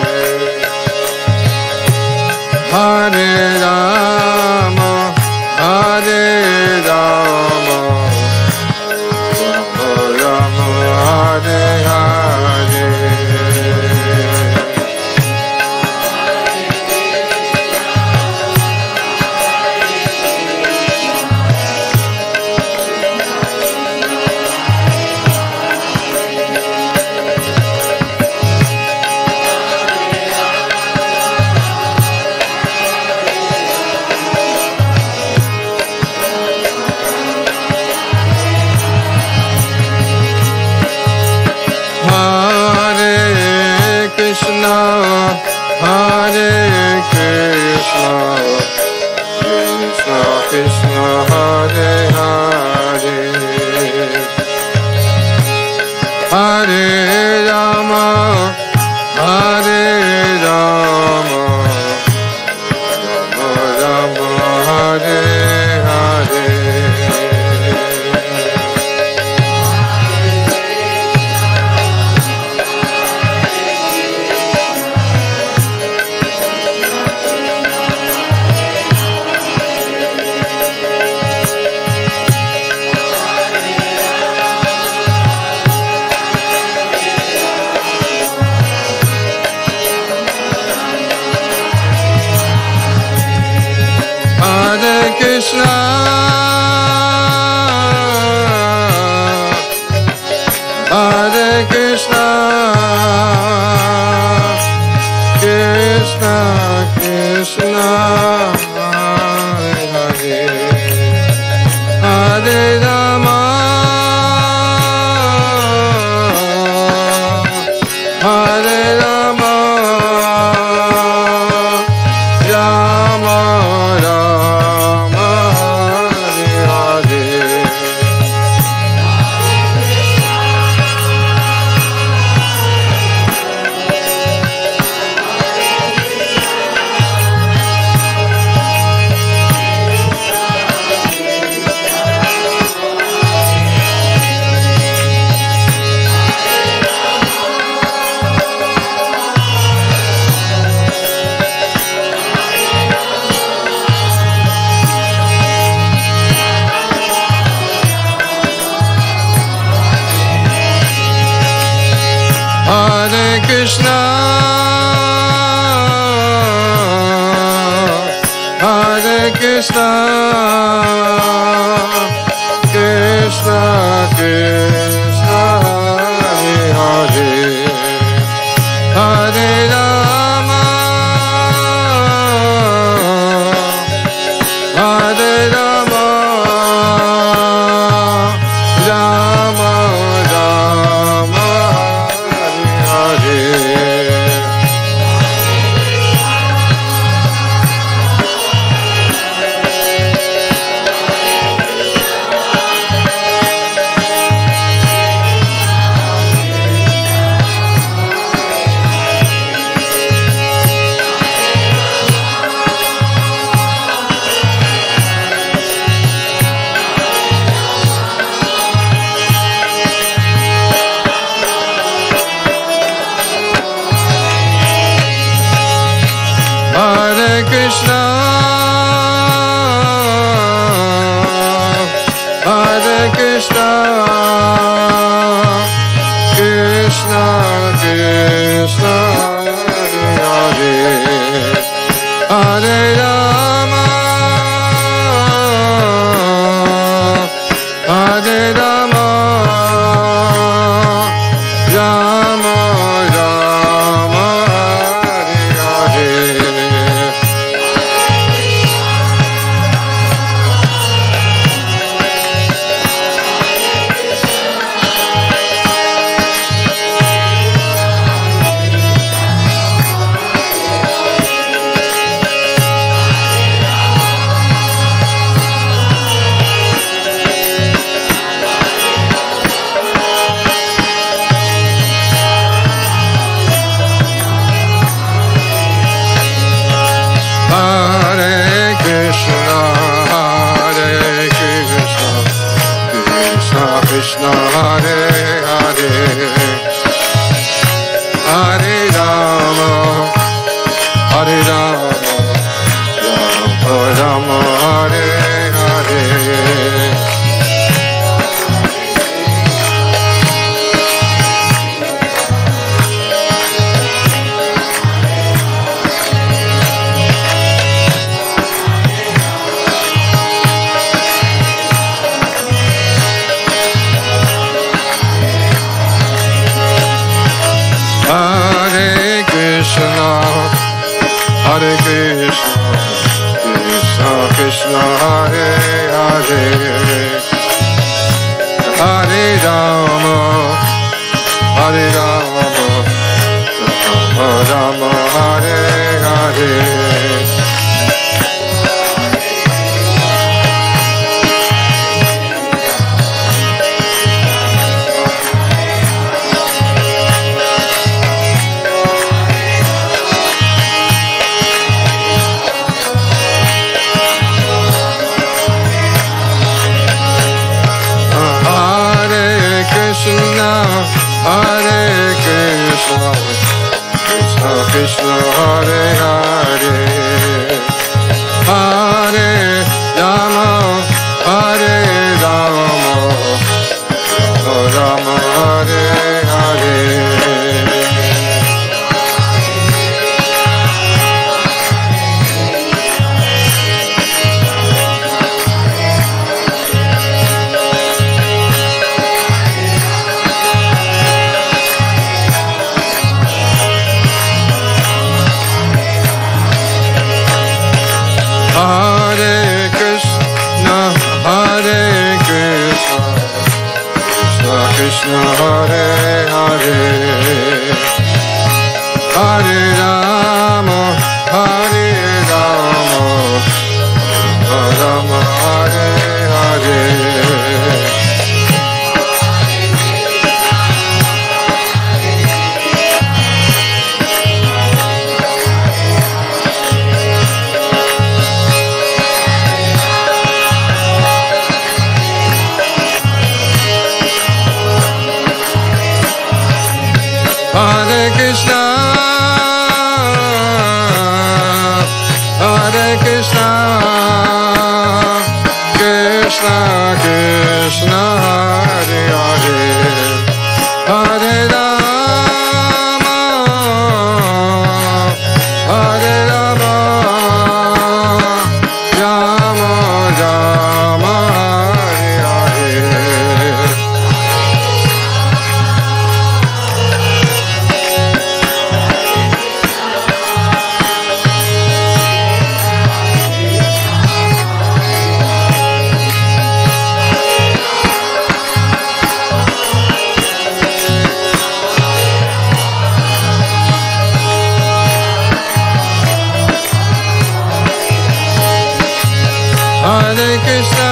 Hare Rama, Hare Rama, Rama Rama, Hare Hare. Krishna, Hare Krishna, Krishna Krishna, Hare Hare, Hare Rama, Hare Rama, Rama Rama, Hare Hare. Krishna, Hare Krishna, Krishna Krishna, Hare Hare, Hare Rama, Hare Rama, Rama Rama, Hare Hare. Hare Krishna, Hare Krishna, Krishna Krishna, Hare Hare, Hare Rama, Hare Rama, Rama Rama, Hare Hare. Hare Krishna, Hare Krishna, Krishna Krishna, Hare Hare, Hare Rama, Hare Rama, Rama Rama, Hare Hare. Hare Krishna, Hare Krishna, Krishna Krishna, Hare Hare, Hare Rama, Hare Rama, Rama Rama, Hare Hare. Krishna, Hare Krishna, Krishna Krishna, Hare Hare, Hare Rama, Hare Rama, Rama Rama, Hare Hare. Hare Krishna, Hare Krishna, Krishna Krishna, Hare Hare, Hare Rama, Hare Rama, Rama Rama, Hare Hare. Hare Krishna, Hare Krishna, Krishna Krishna, Hare Hare, Hare Rama, Krishna,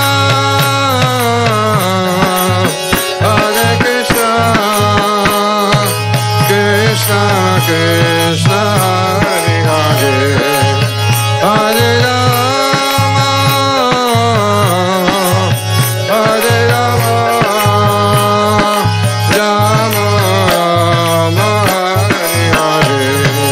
Hare Krishna, Krishna Krishna, Hare Hare, Hare Rama, Hare Rama, Rama Rama, Hare Hare.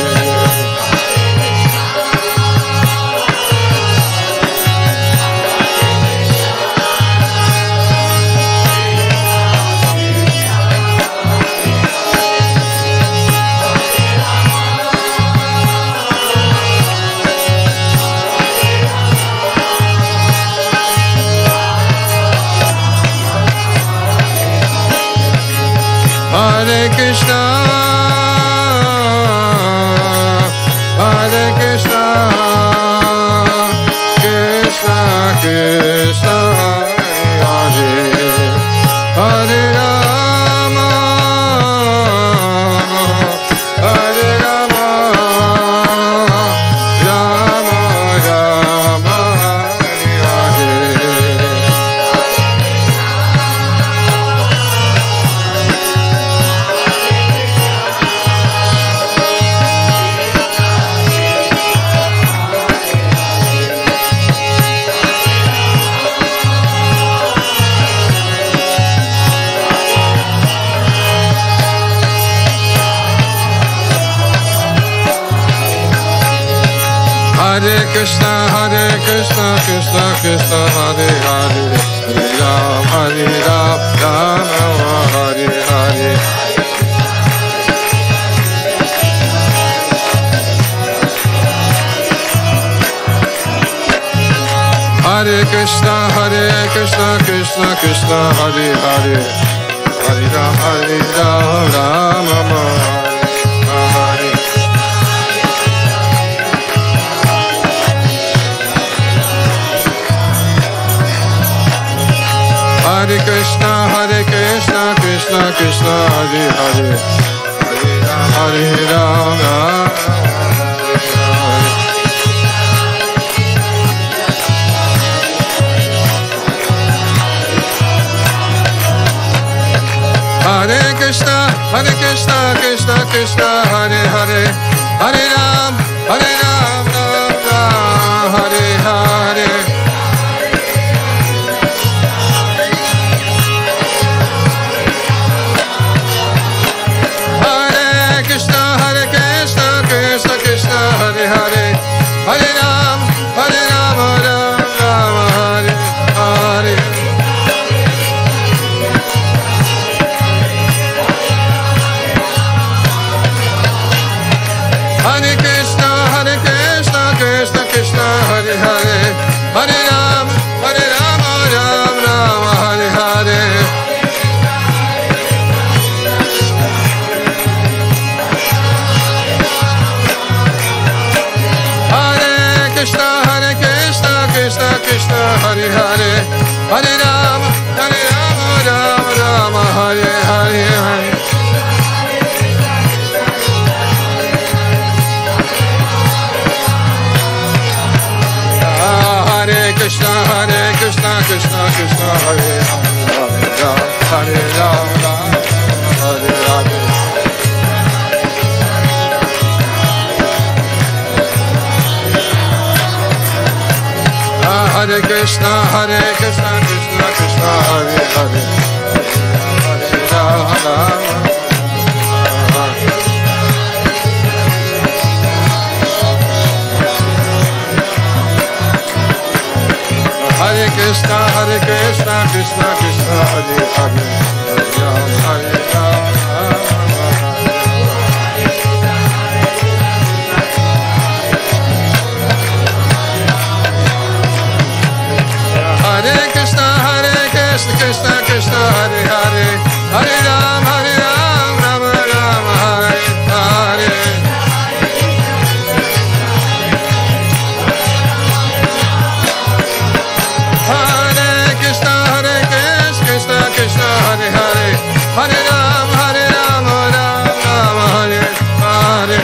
Hare Krishna, Hare Krishna, Krishna Krishna, Hare Hare, Hare Rama, Hare Rama, Rama Rama, Hare Hare. Hare Krishna, Krishna Krishna, Hare Hare, Hare Ram, Ram Rama, Hare Hare. Hare Krishna, Krishna Krishna, Hare Hare, Hare Ram, Ram Rama, Hare Hare. Hare Krishna, Krishna Krishna, Hare Hare, Hare Ram, Ram Hare. Hare Krishna, Krishna Krishna, Hare Hare, Hare Ram, Ram Ram, Hare Hare. Krishna, Krishna, Hare Hare, Hare Ram, Ram Ram, Hare Hare. Hare Krishna, Krishna, Hare Hare, Hare Ram, Ram Ram, Hare Hare. Krishna, Krishna, Hare Hare, Hare Ram, Ram Ram, Hare Hare. Hare Krishna, Krishna, Hare Hare, Hare Ram, Hare Hare. Hare Krishna, Krishna, Hare Hare, Hare Rama, Hare Krishna, Krishna, Hare Hare, Hare Rama, Hare Rama. Hare Krishna, Krishna, Hare Hare, Hare Ram, Ram Ram, Hare Hare. Hare Krishna, Krishna, Hare Hare, Hare Ram, Ram Ram, Hare Hare.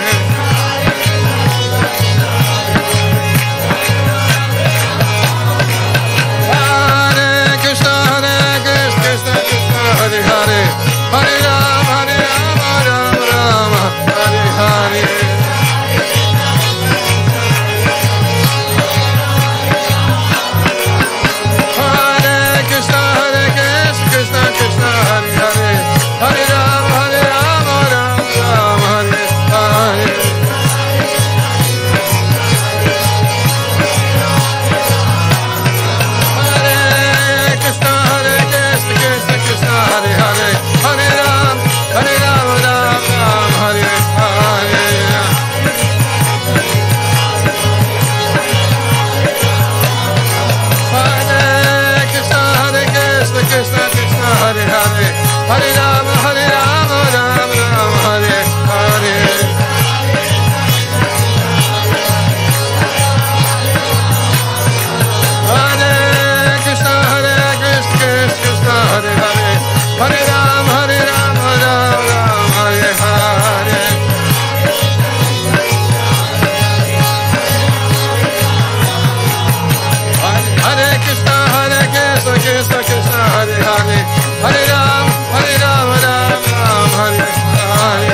Krishna Krishna Hare Hare Hare Ram Ram Ram Hare Hare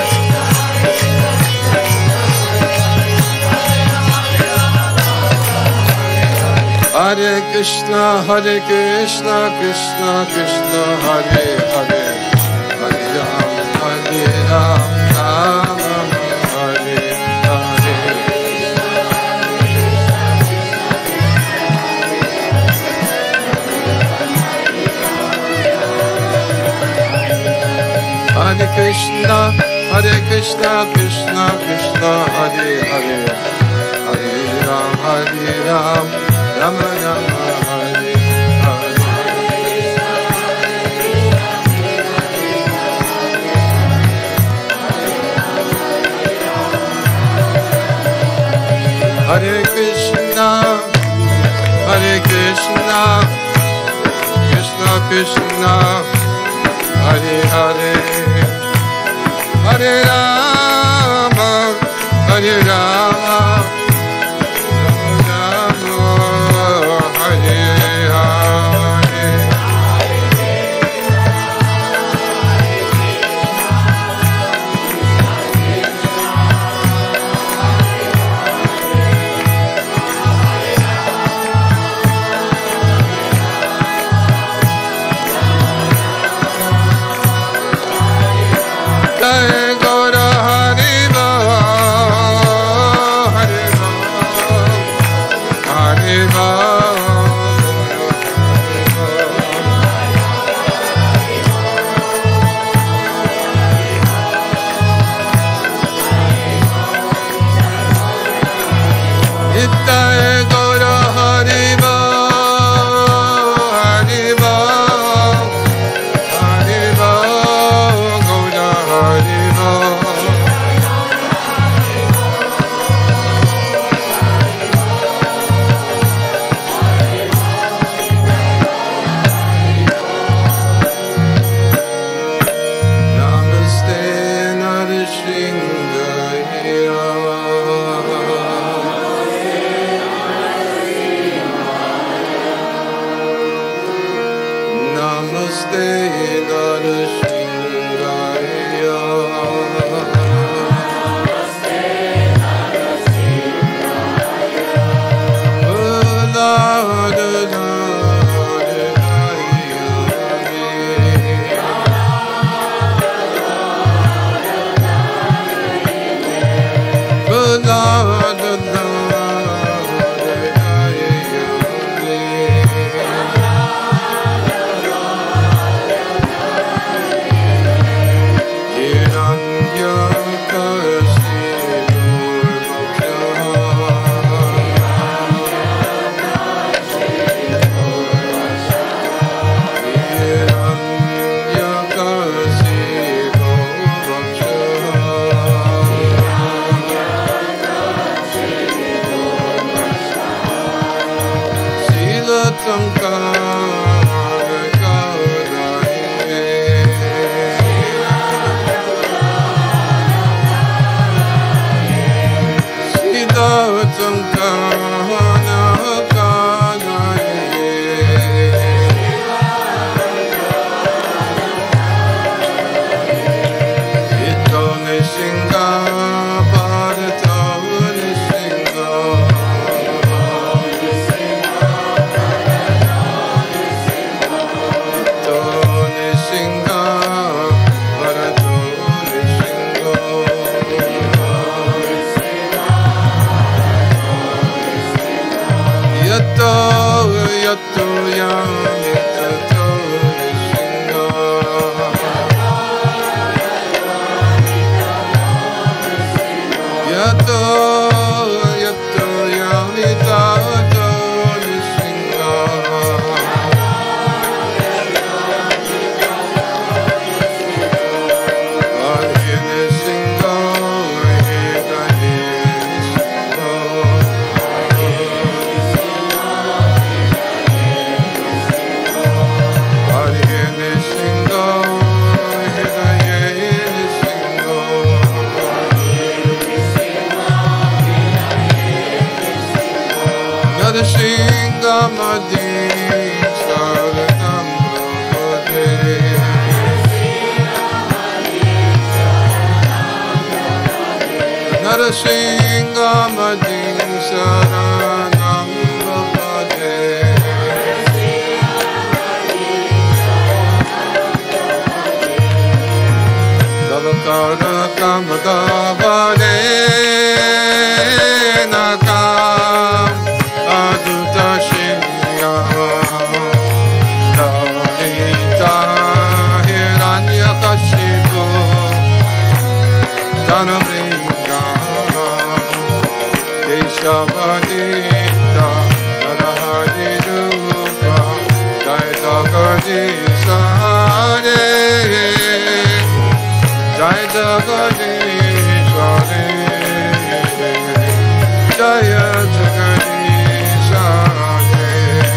Hare Krishna Krishna Krishna Hare Hare Hare Ram Ram Hare Hare Hare Krishna Krishna Krishna Hare Hare Hare Ram Ram Ram Hare Hare Hare Krishna Krishna Krishna Hare Hare Hare Rama Hare Rama Singha Madhi Sarada Singamading Saranam Bhavade Tavakara Kamadavade Nakam Aduta Shinga Dalita Hiranyakashipu Dhanavringa Keshavadita Narahadi Rupa Jaitagadi Sare Jaitagadi Sare Jaya Jagadi Sare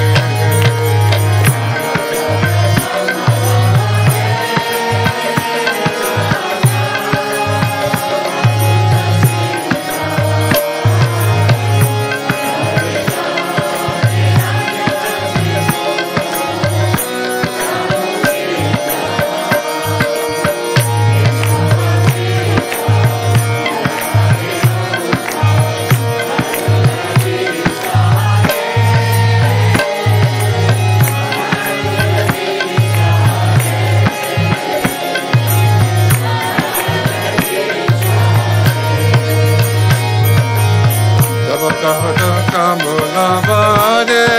Kamulavade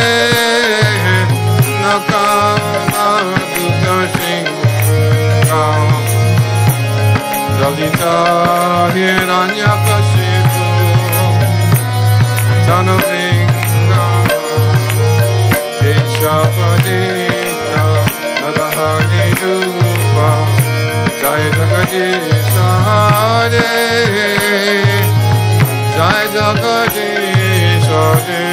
Nakamaduta Shinga Dalita Hiranyakashipu Dhanavringa Keshapadita Narahani Rupa Jaitagadi Sare Jai Jagadish Hare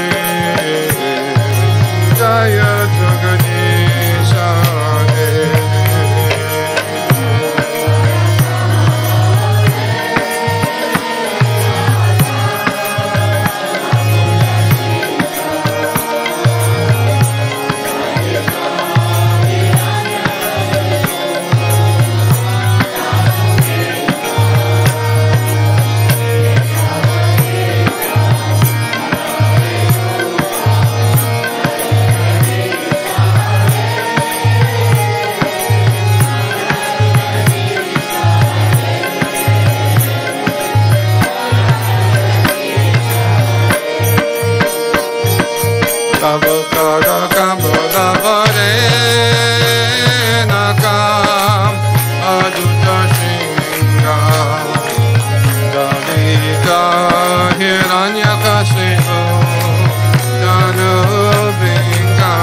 Jaya Jagadish Hare Tavakara Kamulavade Nakam Aduta Shinga Dalita Hiranyakashipu Dhanavringa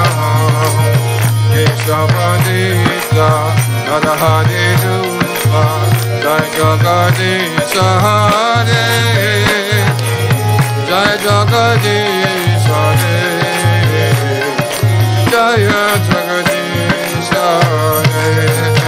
Keshavadita Narahadi Rupa Jai Jagadish Hare Jai Jagadish Hare Jaya Jagadish Hare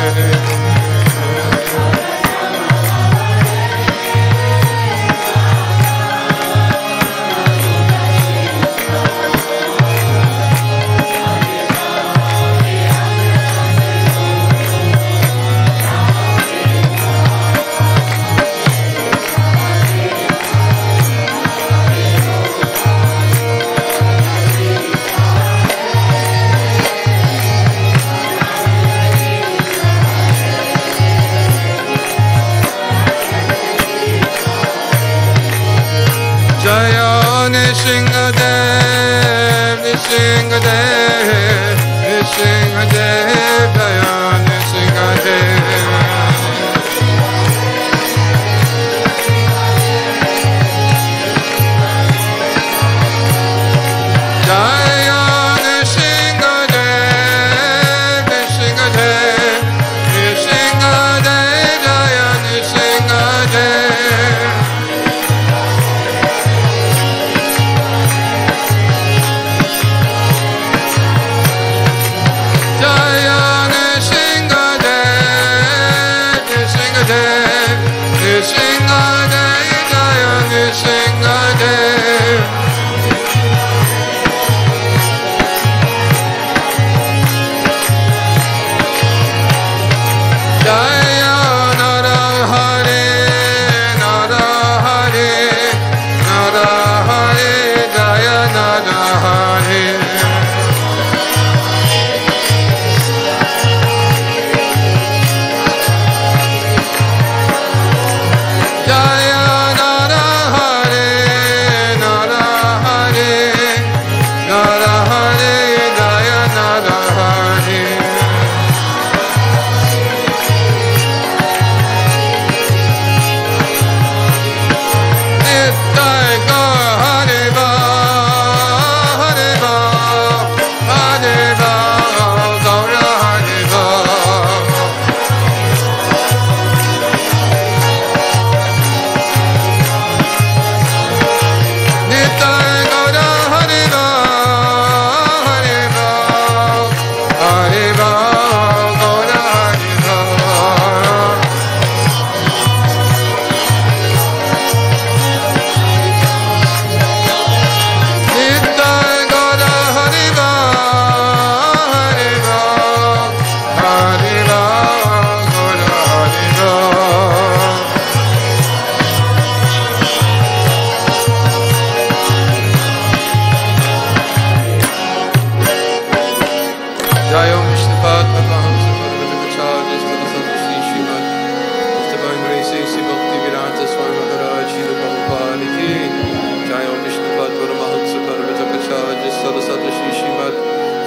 Jaya Nishingadev, Nishingadev, Nishingadev, Jaya Nishingadev. Jaya Nishingadev, Nishingadev, Nishingadev, Jaya Nishingadev. Jaya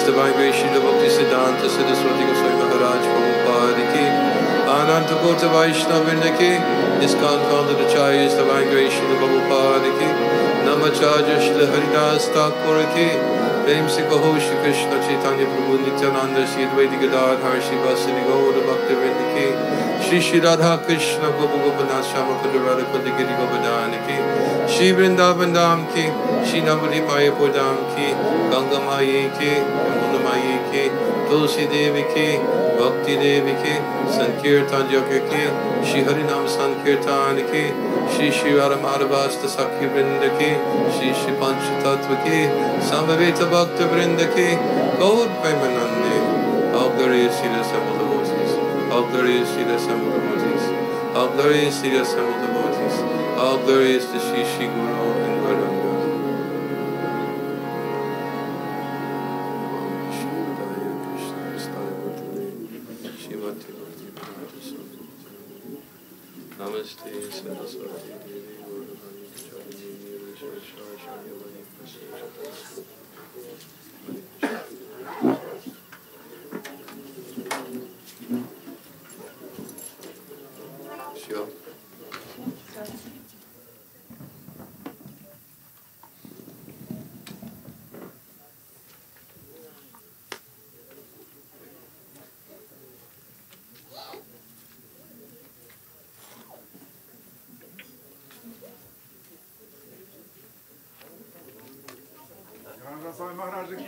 Divine Grace Srila Bhakti Siddhanta Saraswati Goswami Maharaj Prabhupada ki, Ananta Kota Vaishnava Vrinda ki, ISKCON Founder Acharyas Divine Grace Srila Prabhupada ki, Namacharya Srila Haridas Thakur ki, Prem Se Kaho Shri Krishna Chaitanya Prabhu Nityananda Shri Advaita Gadadhar Shri Vasili Gaura Bhakta Vrinda ki, Shri Shri Radha Krishna Gopa Gopanath Shama Kunda Radha Kunda Giri Govardhana ki, Shri Vrindavan Dham ki, Shri Navadvip Mayapur Dham ki, Ganga Mayi ki, Yamuna Mayi ki, Tulsi Devi ki, Bhakti Devi ki, Sankirtan Yoga ki, Shri Harinam Sankirtan ki, Shri Shri Radha Madhavasta Sakhi Vrinda ki, Shri Shri Panchatattva ki, Samaveta Bhakta Vrinda ki, Gaur Premanande. All glory is to the assembled devotees. All glory is to the assembled devotees. All glory is to the assembled devotees. All glory is to Shri Shri Guru and Gauranga. Namaste Saraswati Devi Gauravani Pracharine Sure. Swami Maharaj ki.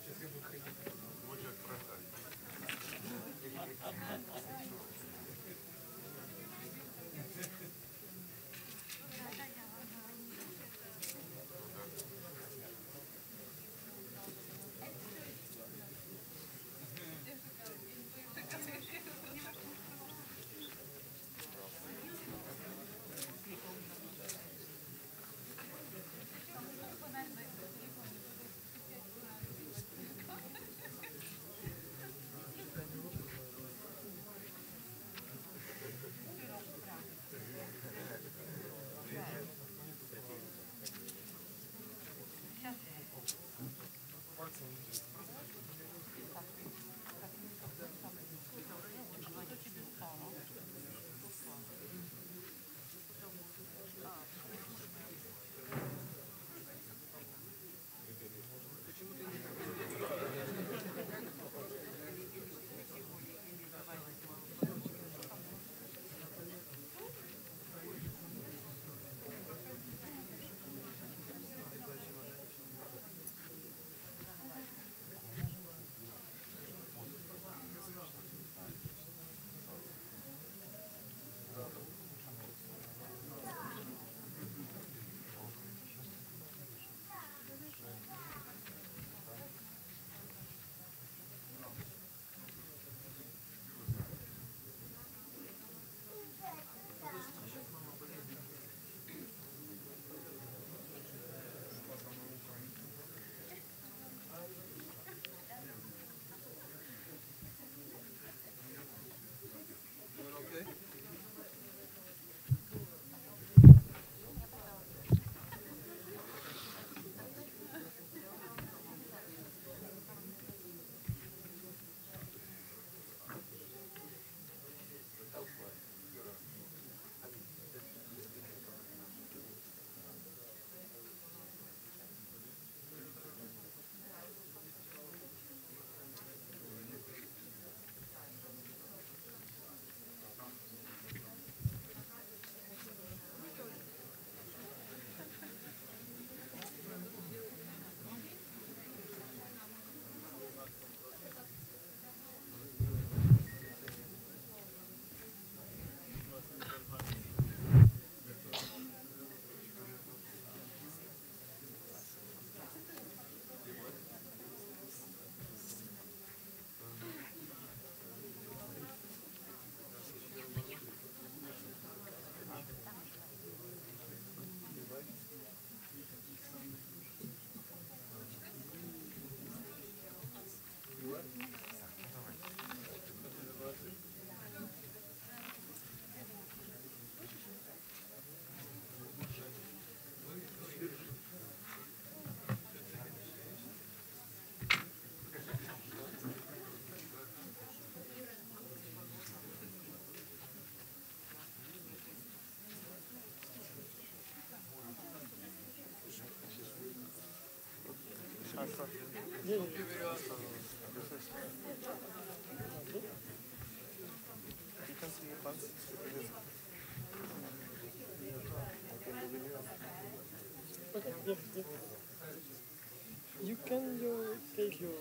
You can take your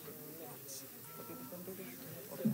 notes. Okay, you can do this. Okay.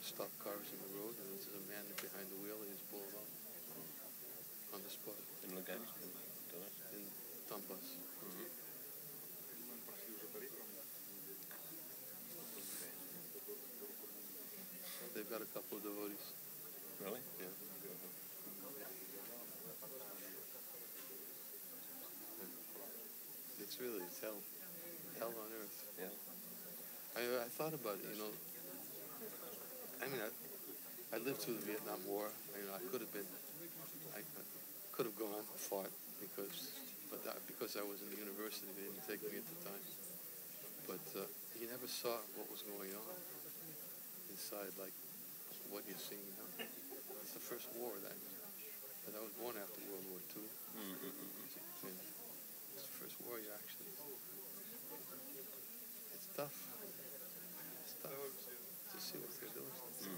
stop cars in the road, and there's a man behind the wheel. He just pulled him out on the spot In Lugansk? in Donbass. They've got a couple of devotees. Really? Yeah. It's really, it's hell. Hell on earth. Yeah. I thought about it, you know. I mean, I lived through the Vietnam War. I could have been, I could have gone, fought, because I was in the university, they didn't take me at the time. But you never saw what was going on inside, like what you're seeing now. It's the first war that I was born after World War II. And it's the first war you actually. It's tough. It's tough to see what they're doing.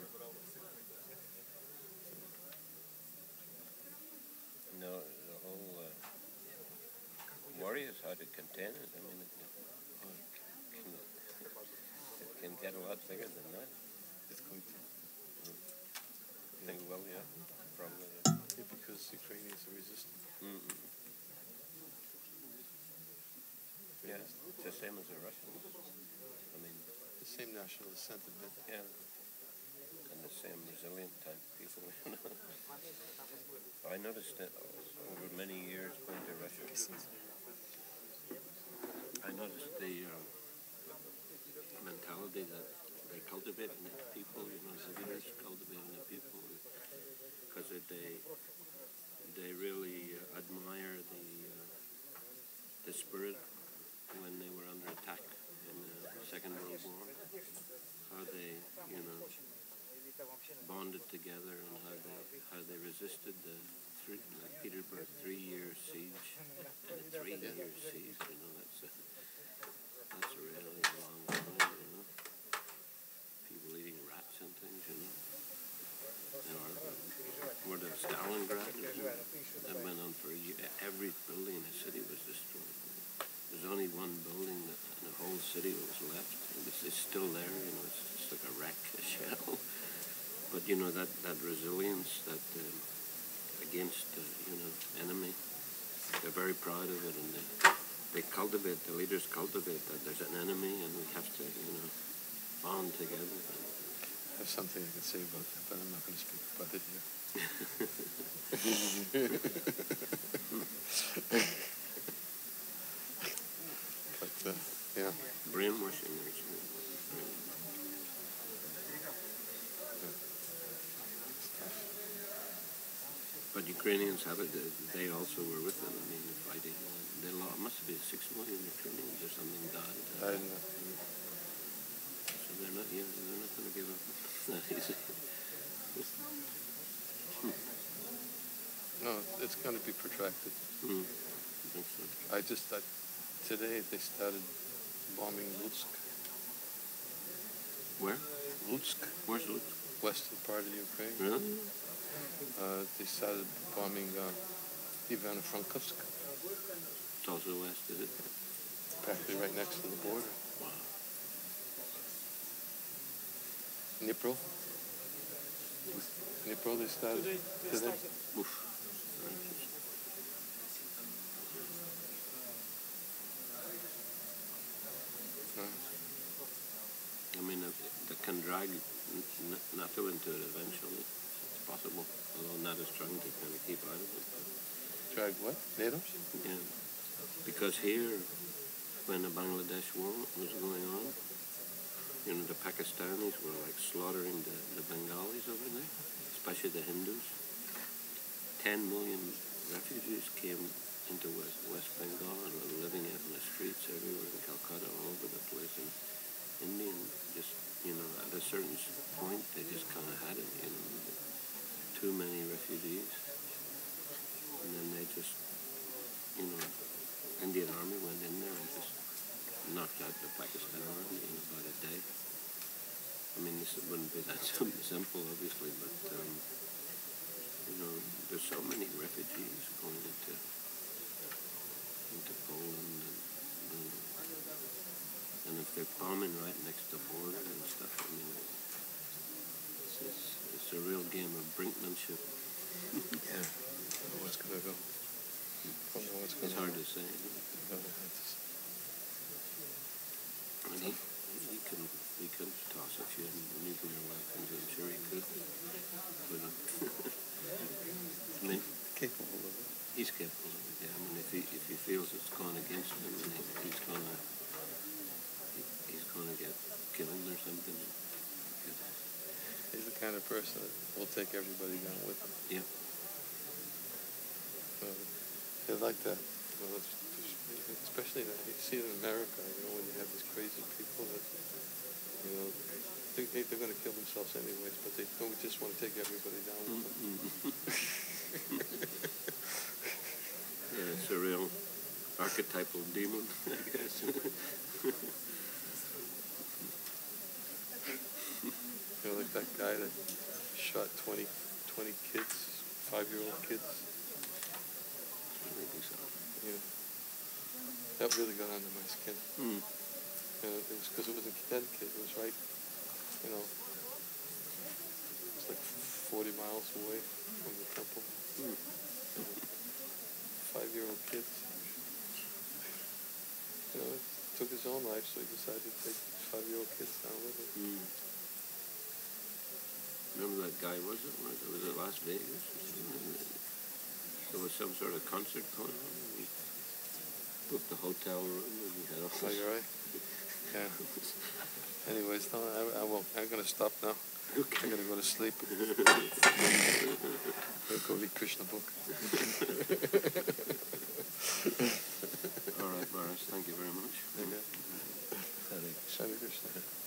No, the whole warriors how to contain it. I mean, it can get a lot bigger than that. It's going to. I think, well, yeah, probably. Yeah, because Ukrainians are resisting. Yeah, it's the same as the Russians. I mean, The same nationalist sentiment. yeah, and the same resilient type people. I noticed that over many years going to Russia. I noticed the mentality that they cultivate in the people, you know, the leaders cultivate in the people, because they really admire the spirit when they were under attack in the Second World War, how they, you know, bonded together and how they resisted the Petersburg 3-year siege. And a 3-year siege, you know, that's a really long time, you know. People eating rats and things, you know. Where the Stalingrad, that went on for a year. Every building in the city was destroyed. There's only one building that in the whole city was left. It's still there, you know, it's just like a wreck, a shell. But, you know, that resilience that against the, you know, enemy, they're very proud of it, and they cultivate, the leaders cultivate that there's an enemy and we have to, you know, bond together. I have something I can say about that, but I'm not going to speak about it here. But, yeah. Brainwashing. But Ukrainians have it, they also were with them, I mean, fighting. They must be 6 million Ukrainians or something died. I know. So they're not going to give up that easy. No, it's going to be protracted. I think so. Today they started bombing Lutsk. Where? Lutsk. Where's Lutsk? Western part of Ukraine. Really? They started bombing Ivano-Frankivsk. It's also west, is it? Practically right next to the border. Wow. Dnipro, they started today. Oof. I mean, they can drag NATO into it eventually. It's possible, although NATO's trying to kind of keep out of it. Drag what? NATO? Yeah. Because here, when the Bangladesh war was going on, you know, the Pakistanis were like slaughtering the Bengalis over there, especially the Hindus. 10 million refugees came into West Bengal and were living out in the streets everywhere in Calcutta, all over the place. And Indian just, you know, at a certain point, they just kind of had it, you know, too many refugees. And then they just, you know, Indian army went in there and just knocked out the Pakistan army in about a day. I mean, this wouldn't be that simple, obviously, but, you know, there's so many refugees going into Poland, and if they're bombing right next to the border and stuff, I mean, what's It's going hard on. to say. I mean, he could toss a few nuclear weapons. I'm sure he could. But I mean, Capable of it. he's capable of it. Yeah. I mean, if he feels it's gone against him, and he's gonna get killed or something. He's the kind of person that will take everybody down with him. Yeah. They like that. Well, especially that you see it in America, when you have these crazy people that, they're going to kill themselves anyways, but they don't just want to take everybody down with them. Yeah, it's a real archetypal demon, I guess. Like that guy that shot 20 kids, 5-year-old kids. That really got under my skin. It was because it was a Connecticut. It was right, it's like 40 miles away from the temple. 5-year-old kids. Took his own life, so he decided to take 5-year-old kids down with him. Remember that guy, was it Las Vegas? There was some sort of concert going on. He booked the hotel room and he had all this. Oh, you're right. Yeah. Anyways, no, I won't. I'm going to stop now. Okay. I'm going to go to sleep. I'm going to go read Krishna book. All right, Boris, thank you very much. Okay. Hare Krishna.